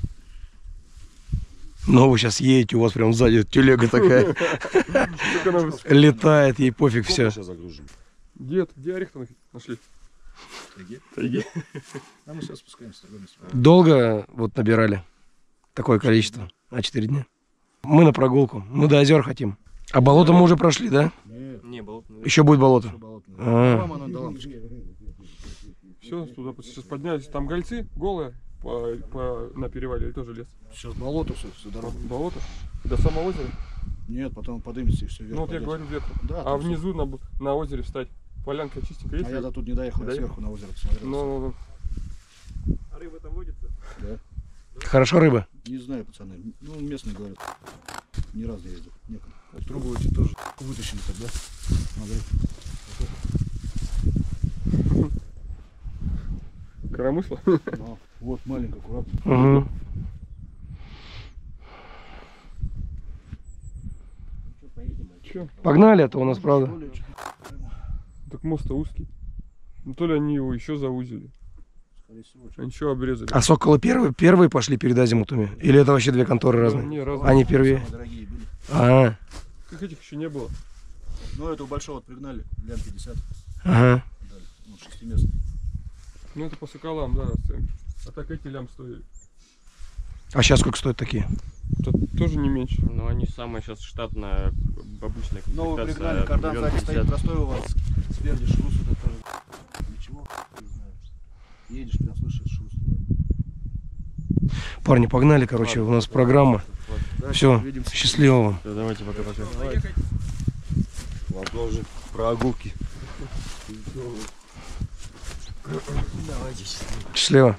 Но вы сейчас едете, у вас прям сзади телега такая летает, ей пофиг все. Сейчас загружим. Где орех-то нашли? В тайге? А мы сейчас спускаемся. Долго вот набирали такое количество? На 4 дня. Мы на прогулку, мы до озер хотим. А болото мы уже прошли, да? Не, болото. Еще будет болото. Все, туда сейчас поднялись. Там гольцы голые на перевале или тоже лес? Сейчас болото все дорога. Болото? До самого озера? Нет, потом поднимется и все вверх. Ну вот я говорю вверх. Да, а внизу на озере встать. Полянка чистенькая есть? А я до тут не доехал, я сверху на озеро посмотрел. Ну. А рыба там водится? Да. Хорошо рыба? Не знаю, пацаны. Ну, местные говорят. Ни разу не ездил. Некуда. Вот трубы эти тоже вытащили тогда. Коромысло? Вот, маленько, аккуратно. Угу. Че? Погнали, это у нас, правда. Так мост-то узкий. Ну то ли они его еще заузили. Они еще обрезали. А Соколы первые пошли перед азимутами? Или это вообще две конторы разные? Не, разные. Они первые? Дорогие были. А, Как этих еще не было. Ну, этого большого вот пригнали, Лян 50. ага. Ну, 6-местный. Ну это по соколам, да. А так эти лям стоили. А сейчас сколько стоят такие? Тут тоже не меньше. Ну они самые сейчас штатная, обычная Новый комплектация, пригнали, кардан миллион сзади стоит 50. простой у вас. Спереди шрус вот это тоже. Ничего, не знаю. Едешь, прям слышишь шрус. Парни, погнали, короче, у нас программа. Все, увидимся. счастливо вам. Да, давайте пока-пока. Вам тоже прогулки. Давайте. Счастливо.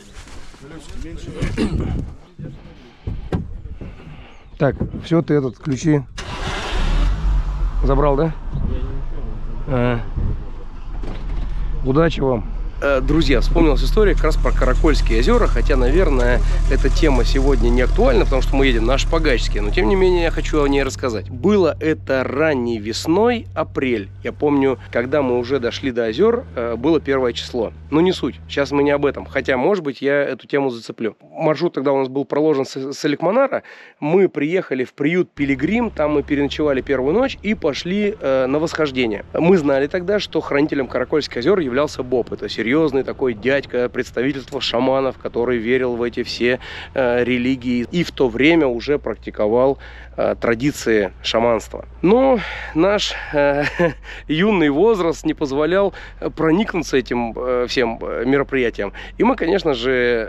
Так, все, ты этот, ключи забрал, да? Удачи вам. Друзья, вспомнилась история как раз про Каракольские озера, хотя, наверное, эта тема сегодня не актуальна, потому что мы едем на Шпагачские, но тем не менее я хочу о ней рассказать. Было это ранней весной, апрель. Я помню, когда мы уже дошли до озер, было 1 число. Но не суть, сейчас мы не об этом, хотя, может быть, я эту тему зацеплю. Маршрут тогда у нас был проложен с Аликманара, мы приехали в приют Пилигрим, там мы переночевали первую ночь и пошли на восхождение. Мы знали тогда, что хранителем Каракольских озер являлся Боб, это серьезный такой дядька, представительство шаманов, который верил в эти все религии и в то время уже практиковал традиции шаманства. Но наш юный возраст не позволял проникнуться этим всем мероприятиям. И мы, конечно же,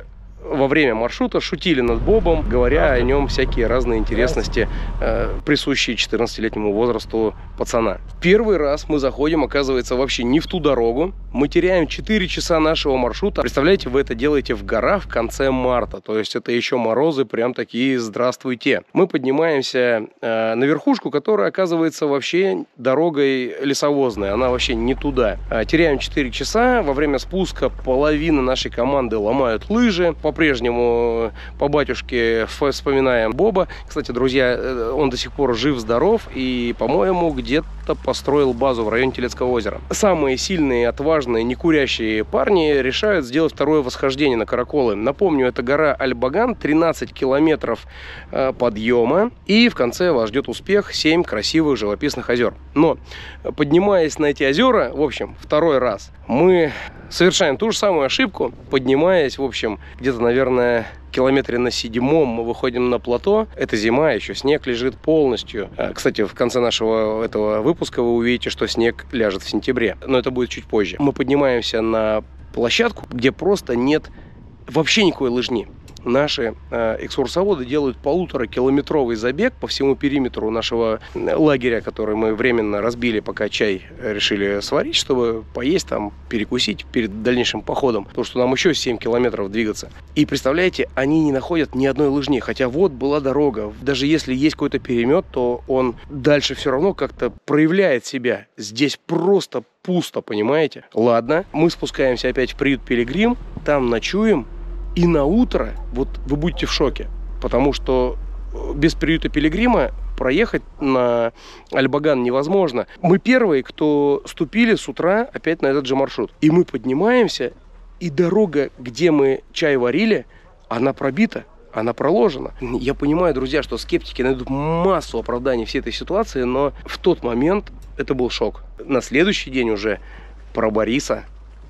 во время маршрута шутили над Бобом, говоря о нем всякие разные интересности, присущие 14-летнему возрасту пацана. Первый раз мы заходим, оказывается, вообще не в ту дорогу. Мы теряем 4 часа нашего маршрута. Представляете, вы это делаете в горах в конце марта. То есть это еще морозы прям такие, здравствуйте. Мы поднимаемся на верхушку, которая оказывается вообще дорогой лесовозной. Она вообще не туда. Теряем 4 часа. Во время спуска половина нашей команды ломают лыжи. По-прежнему по батюшке вспоминаем Боба. Кстати, друзья, он до сих пор жив-здоров и, по-моему, где-то построил базу в районе Телецкого озера. Самые сильные, отважные, некурящие парни решают сделать второе восхождение на Караколы. Напомню, это гора Аль-Баган, 13 километров подъема. И в конце вас ждет успех, 7 красивых живописных озер. Но, поднимаясь на эти озера, в общем, второй раз, мы совершаем ту же самую ошибку, поднимаясь, в общем, где-то, наверное, километре на 7-м мы выходим на плато. Это зима, еще снег лежит полностью. Кстати, в конце нашего этого выпуска вы увидите, что снег ляжет в сентябре, но это будет чуть позже. Мы поднимаемся на площадку, где просто нет вообще никакой лыжни. Наши экскурсоводы делают 1,5-километровый забег по всему периметру нашего лагеря, который мы временно разбили, пока чай решили сварить, чтобы поесть там, перекусить перед дальнейшим походом, потому что нам еще 7 километров двигаться. И представляете, они не находят ни одной лыжни, хотя вот была дорога. Даже если есть какой-то перемет, то он дальше все равно как-то проявляет себя. Здесь просто пусто, понимаете? Ладно, мы спускаемся опять в приют Пилигрим, там ночуем. И на утро, вот вы будете в шоке, потому что без приюта Пилигрима проехать на Аль-Баган невозможно. Мы первые, кто ступили с утра опять на этот же маршрут. И мы поднимаемся, и дорога, где мы чай варили, она пробита, она проложена. Я понимаю, друзья, что скептики найдут массу оправданий всей этой ситуации, но в тот момент это был шок. На следующий день уже про Бориса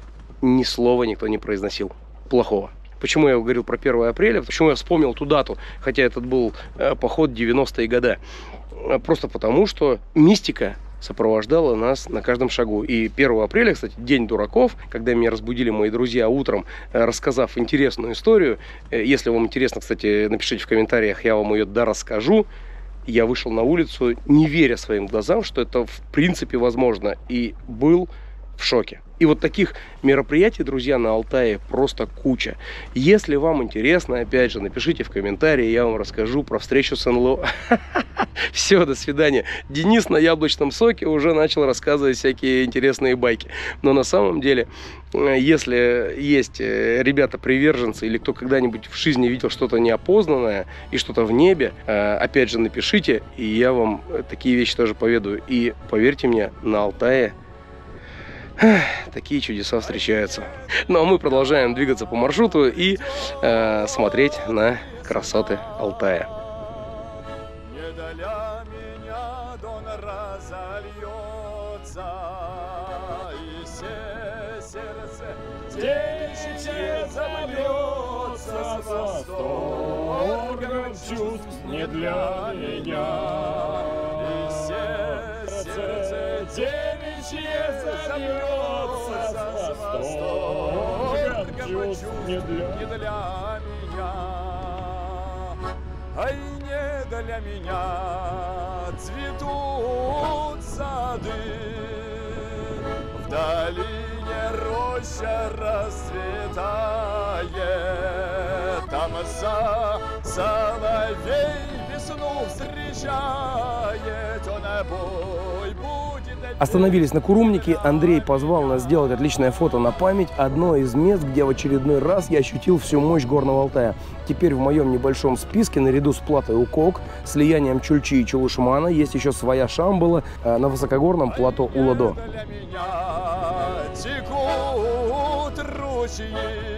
ни слова никто не произносил плохого. Почему я говорил про 1 апреля? Почему я вспомнил ту дату, хотя этот был поход 90-е годы? Просто потому, что мистика сопровождала нас на каждом шагу. И 1 апреля, кстати, день дураков, когда меня разбудили мои друзья утром, рассказав интересную историю. Если вам интересно, кстати, напишите в комментариях, я вам ее дорасскажу. Я вышел на улицу, не веря своим глазам, что это в принципе возможно, и был в шоке. И вот таких мероприятий, друзья, на Алтае просто куча. Если вам интересно, опять же, напишите в комментарии, я вам расскажу про встречу с НЛО. Все, до свидания. Денис на яблочном соке уже начал рассказывать всякие интересные байки. Но на самом деле, если есть ребята-приверженцы или кто когда-нибудь в жизни видел что-то неопознанное и что-то в небе, опять же, напишите, и я вам такие вещи тоже поведаю. И поверьте мне, на Алтае такие чудеса встречаются. Ну а мы продолжаем двигаться по маршруту и смотреть на красоты Алтая. Не для меня дон разольется, и все сердце девичье забьется с восторгом чувств. Не для меня, и сердце девичье забьется с восторгом чувств. Не для меня, ай, не для меня цветут сады, в долине роща расцветает, там соловей весну встречает, он бой будет. Остановились на Курумнике. Андрей позвал нас сделать отличное фото на память. Одно из мест, где в очередной раз я ощутил всю мощь Горного Алтая. Теперь в моем небольшом списке, наряду с платой Укок, слиянием Чульчи и Чулышмана, есть еще своя Шамбала на высокогорном плато Уладо. Для меня текут ручьи,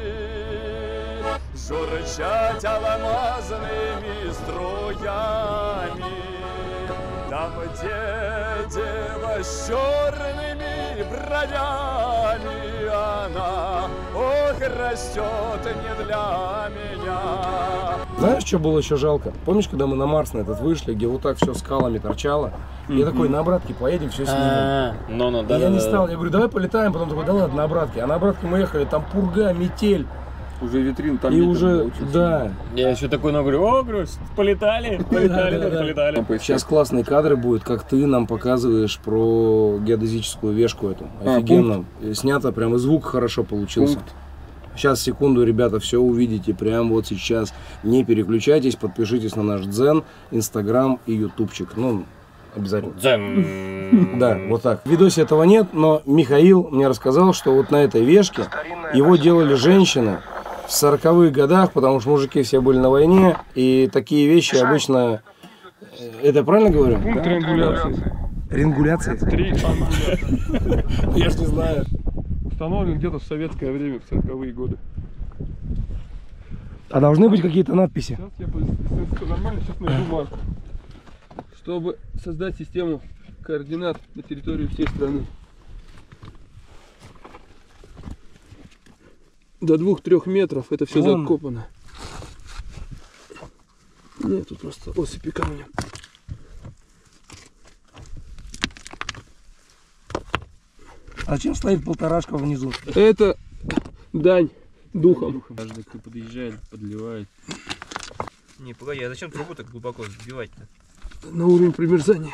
журчат алмазными струями. Там, где дева с черными бровями, она, ох, растет не для меня. Знаешь, что было еще жалко? Помнишь, когда мы на Марс на этот вышли, где вот так все скалами торчало? Я такой, на обратке поедем, все снимем. Да, я не стал, я говорю, давай полетаем, потом такой, да ладно, на обратке. А на обратке мы ехали, там пурга, метель. Уже витрин там И ветер уже, очень да. Я еще такой, ну, говорю, о, говорю, полетали, полетали. сильно. Сейчас классные кадры будут, как ты нам показываешь про геодезическую вешку эту. Офигенно. Снято, прям и звук хорошо получился. Пункт. Сейчас, секунду, ребята, все увидите прямо вот сейчас. Не переключайтесь, подпишитесь на наш Дзен, Инстаграм и Ютубчик. Ну, обязательно. Дзен. Да, вот так. В видосе этого нет, но Михаил мне рассказал, что вот на этой вешке его делали женщины в 40-х годах, потому что мужики все были на войне, и такие вещи обычно... Это правильно говорю? Пункт триангуляции. Рингуляции? Триангуляции. Я ж не знаю. Установлен где-то в советское время, в 40-е годы. А должны быть какие-то надписи? Сейчас я все нормально, сейчас найду марку. Чтобы создать систему координат на территории всей страны. До 2-3 метров это все Вон. закопано. Нет, тут просто осыпи камня. А чем стоит полторашка внизу? Это дань духом. Каждый, кто подъезжает, подливает. Не, погоди, а зачем трубу так глубоко сбивать-то? На уровень примерзания.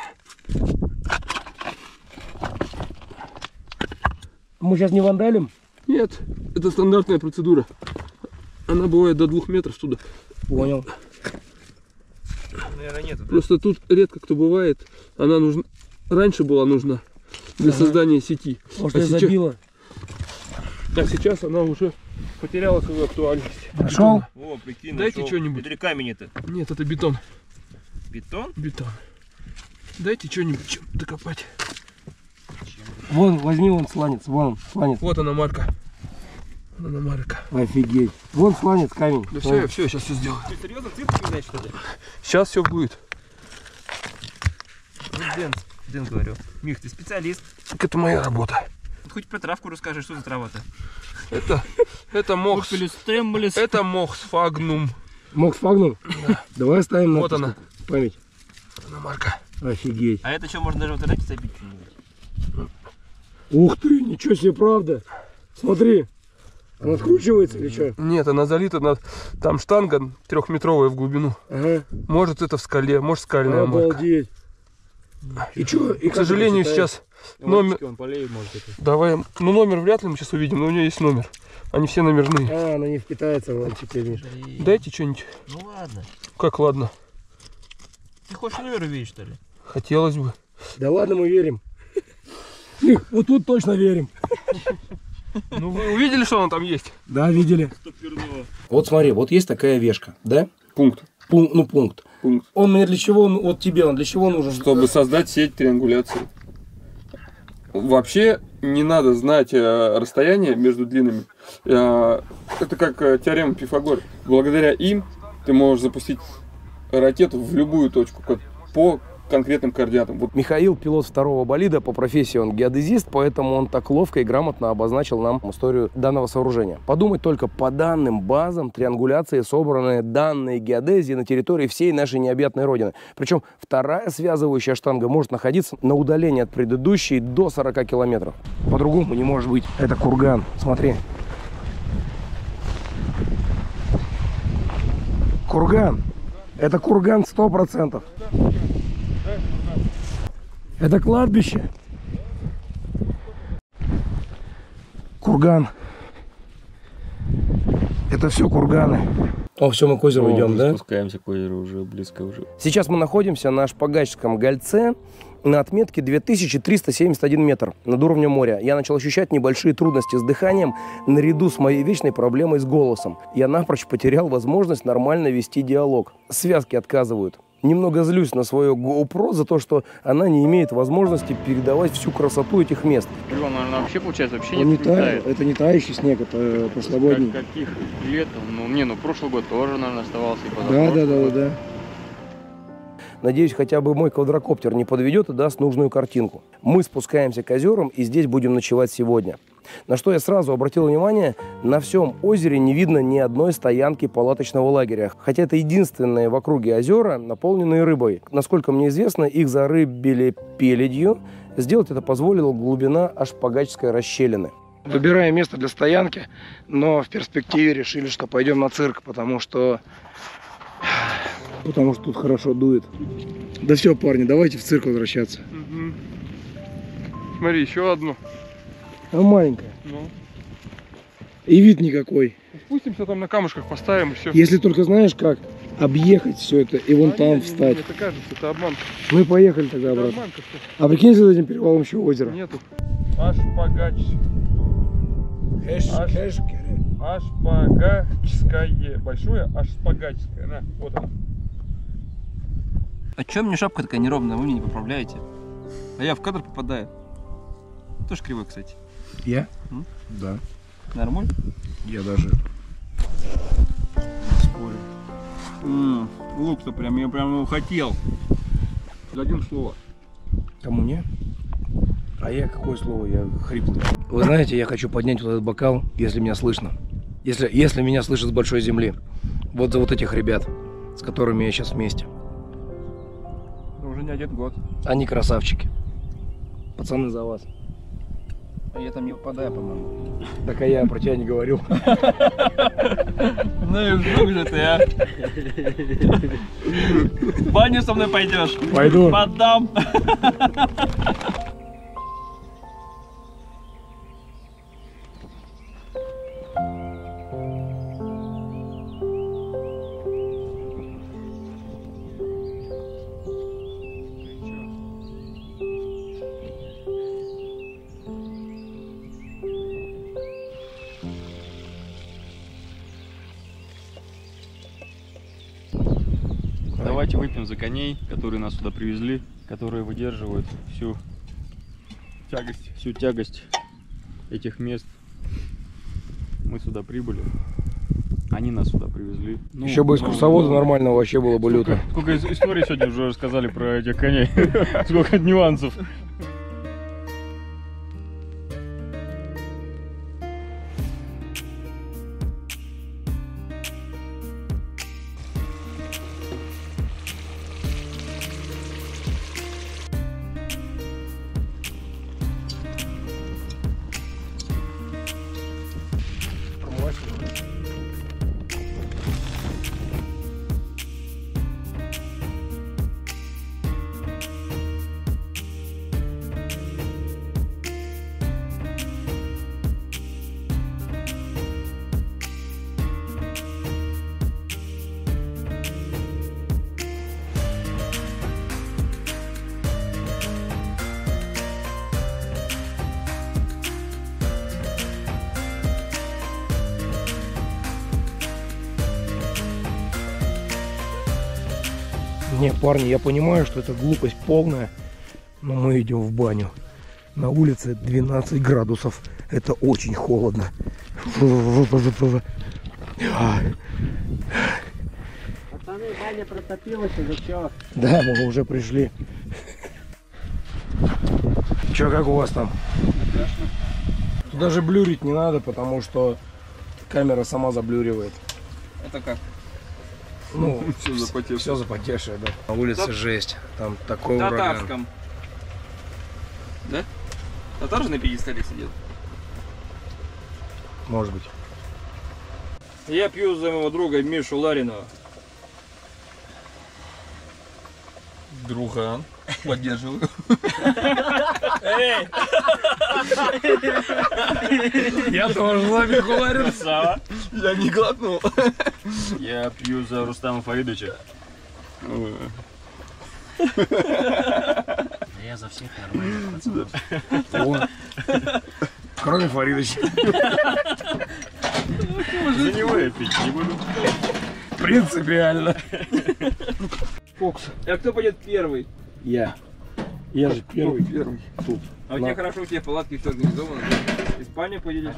Мы сейчас не вандалим? Нет, это стандартная процедура. Она бывает до 2 метров туда. Понял. Наверное, нету. Просто тут редко кто бывает. Она нужна. Раньше была нужна для создания сети. Может, А я сейчас- забила? А сейчас она уже потеряла свою актуальность. Нашел? О, прикинь, Дайте нашел. что-нибудь. Или камень это. Нет, это бетон. Бетон? Бетон. Дайте что-нибудь чем докопать. Вон, возьми вон сланец, вон сланец. Вот она марка. Вот она марка. Офигеть. Вон сланец, камень. Да все, я сейчас все сделаю. Ты серьезно цифры кидать, что ли? Сейчас все будет. Ну, Дэн говорю. Мих, ты специалист. Так это моя работа. Хоть про травку расскажи, что за трава-то? Это мох. Тремблис. Это мох сфагнум. Мог сфагнул? Давай оставим Вот надпись она. в память. Она марка. Офигеть. А это что, можно даже в интернете забить что-нибудь? Ух ты, ничего себе, правда. Смотри. Она откручивается или что? Нет, она залита, там штанга 3-метровая в глубину. Ага. Может это в скале, может скальная марка. Обалдеть. И что? И К сожалению, сейчас номер... Он полеет, может, это. Давай, ну номер вряд ли мы сейчас увидим, но у нее есть номер. Они все номерные. А, она не впитается вон теперь, Миш. Дайте что-нибудь. Ну ладно. Как ладно? Ты хочешь номер увидеть, что ли? Хотелось бы. Да ладно, мы верим. Вот тут точно верим. Ну вы увидели, что она там есть? Да, видели. Вот смотри, вот есть такая вешка, да? Пункт. Пункт. Пункт. Он мне для чего, вот тебе, он для чего нужен? Чтобы создать сеть триангуляции. Вообще не надо знать расстояние между длинными. Это как теорема Пифагора. Благодаря им ты можешь запустить ракету в любую точку по конкретным координатам. Вот. Михаил, пилот второго болида, по профессии он геодезист, поэтому он так ловко и грамотно обозначил нам историю данного сооружения. Подумать только, по данным базам триангуляции собраны данные геодезии на территории всей нашей необъятной родины. Причем вторая связывающая штанга может находиться на удалении от предыдущей до 40 километров. По-другому не может быть. Это курган. Смотри. Курган. Это курган 100%. Это кладбище. Курган. Это все курганы. О, все, мы к озеру идем, да? Спускаемся к озеру уже, близко уже. Сейчас мы находимся на Шпагатском гольце на отметке 2371 метр над уровнем моря. Я начал ощущать небольшие трудности с дыханием наряду с моей вечной проблемой с голосом. Я напрочь потерял возможность нормально вести диалог. Связки отказывают. Немного злюсь на свою GoPro за то, что она не имеет возможности передавать всю красоту этих мест. Он, наверное, вообще, получается, вообще Он не тает. Это не тающий снег, это прошлогодний. Каких лет? Ну, прошлый год тоже, наверное, оставался. И Да. Надеюсь, хотя бы мой квадрокоптер не подведет и даст нужную картинку. Мы спускаемся к озерам и здесь будем ночевать сегодня. На что я сразу обратил внимание, на всем озере не видно ни одной стоянки палаточного лагеря. Хотя это единственные в округе озера, наполненные рыбой. Насколько мне известно, их зарыбили пеледью. Сделать это позволила глубина Шпагатской расщелины. Выбираем место для стоянки, но в перспективе решили, что пойдем на цирк, потому что тут хорошо дует. Да все, парни, давайте в цирк возвращаться. Угу. Смотри, еще одну. А маленькая. Ну. И вид никакой. Спустимся там на камушках, поставим и все. Если только знаешь как объехать все это и вон там встать. Это кажется, это обманка. Мы поехали тогда Это обратно. обманка, что А прикинь, если за этим перевалом еще озеро. нету. Ашпагачское. Ашпагачское. Большое Ашпагачское. На, вот оно. А чё мне шапка такая неровная, вы мне не поправляете? А я в кадр попадаю. Тоже кривой, кстати. Я? М? Да. Нормально? Я даже. Спорю. Лук-то прям, я прям его хотел. Один слово. Кому мне? А я какое слово? Я хриплый. Вы знаете, я хочу поднять вот этот бокал, если меня слышно. Если меня слышат с большой земли. Вот за вот этих ребят, с которыми я сейчас вместе. Уже не один год. Они красавчики. Пацаны, за вас. А я там не попадаю, по-моему. Так а я про тебя не говорил. Ну и вдруг же ты, а? В баню со мной пойдешь? Пойду. Поддам. Давайте выпьем за коней, которые нас сюда привезли, которые выдерживают всю тягость этих мест. Мы сюда прибыли, они нас сюда привезли. Ну, Еще бы экскурсовода нормального вообще было бы люто. Сколько историй сегодня уже рассказали про этих коней, сколько нюансов. Не, парни, я понимаю, что это глупость полная, но мы идем в баню. На улице 12 градусов. Это очень холодно. Пацаны, баня протопилась уже, все. Да, мы уже пришли. Че, как у вас там? Тут даже блюрить не надо, потому что камера сама заблюривает. Это как? Ну, Все запотевшее. все запотевшее, да. На улице жесть. Там такой ураган. Татарском. Да? Татар же на пьедестале сидел. Может быть. Я пью за моего друга Мишу Ларинова. Друган. Поддерживаю. Эй! Я тоже за Миху Ларина. Красава. Я не глотнул. Я пью за Рустама Фаридовича. Я за всех нормальных пацанов. О, кроме Фаридовича. За него я пить не буду. Принципиально. Фокс. А кто пойдет первый? Я. Я же первый. Первый. Тут. А у тебя хорошо, у тебя в палатке все организовано. Ты в спальню поедешь?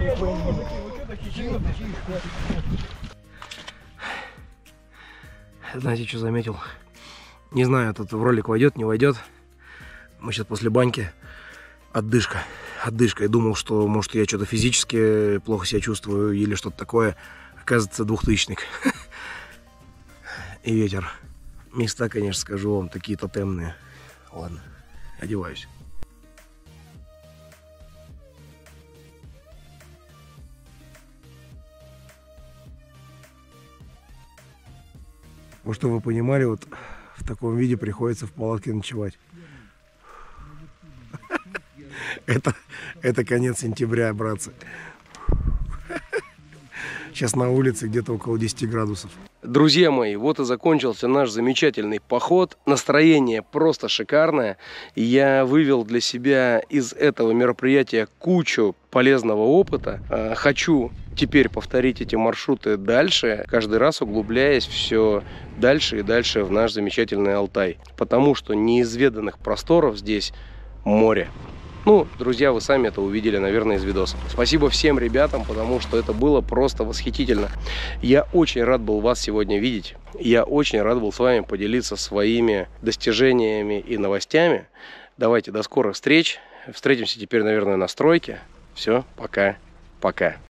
Знаете, что заметил? Не знаю, тут в ролик войдет, не войдет. Мы сейчас после баньки. Отдышка. Отдышка. Я думал, что, может, я что-то физически плохо себя чувствую или что-то такое. Оказывается, 2000-ник. И ветер. Места, конечно, скажу вам, такие тотемные. Ладно, одеваюсь. Вот чтобы вы понимали, вот в таком виде приходится в палатке ночевать. Это конец сентября, братцы. Сейчас на улице где-то около 10 градусов. Друзья мои, вот и закончился наш замечательный поход. Настроение просто шикарное. Я вывел для себя из этого мероприятия кучу полезного опыта. Хочу теперь повторить эти маршруты дальше, каждый раз углубляясь все дальше и дальше в наш замечательный Алтай. Потому что неизведанных просторов здесь море. Ну, друзья, вы сами это увидели, наверное, из видосов. Спасибо всем ребятам, потому что это было просто восхитительно. Я очень рад был вас сегодня видеть. Я очень рад был с вами поделиться своими достижениями и новостями. Давайте, до скорых встреч. Встретимся теперь, наверное, на стройке. Все, пока. Пока.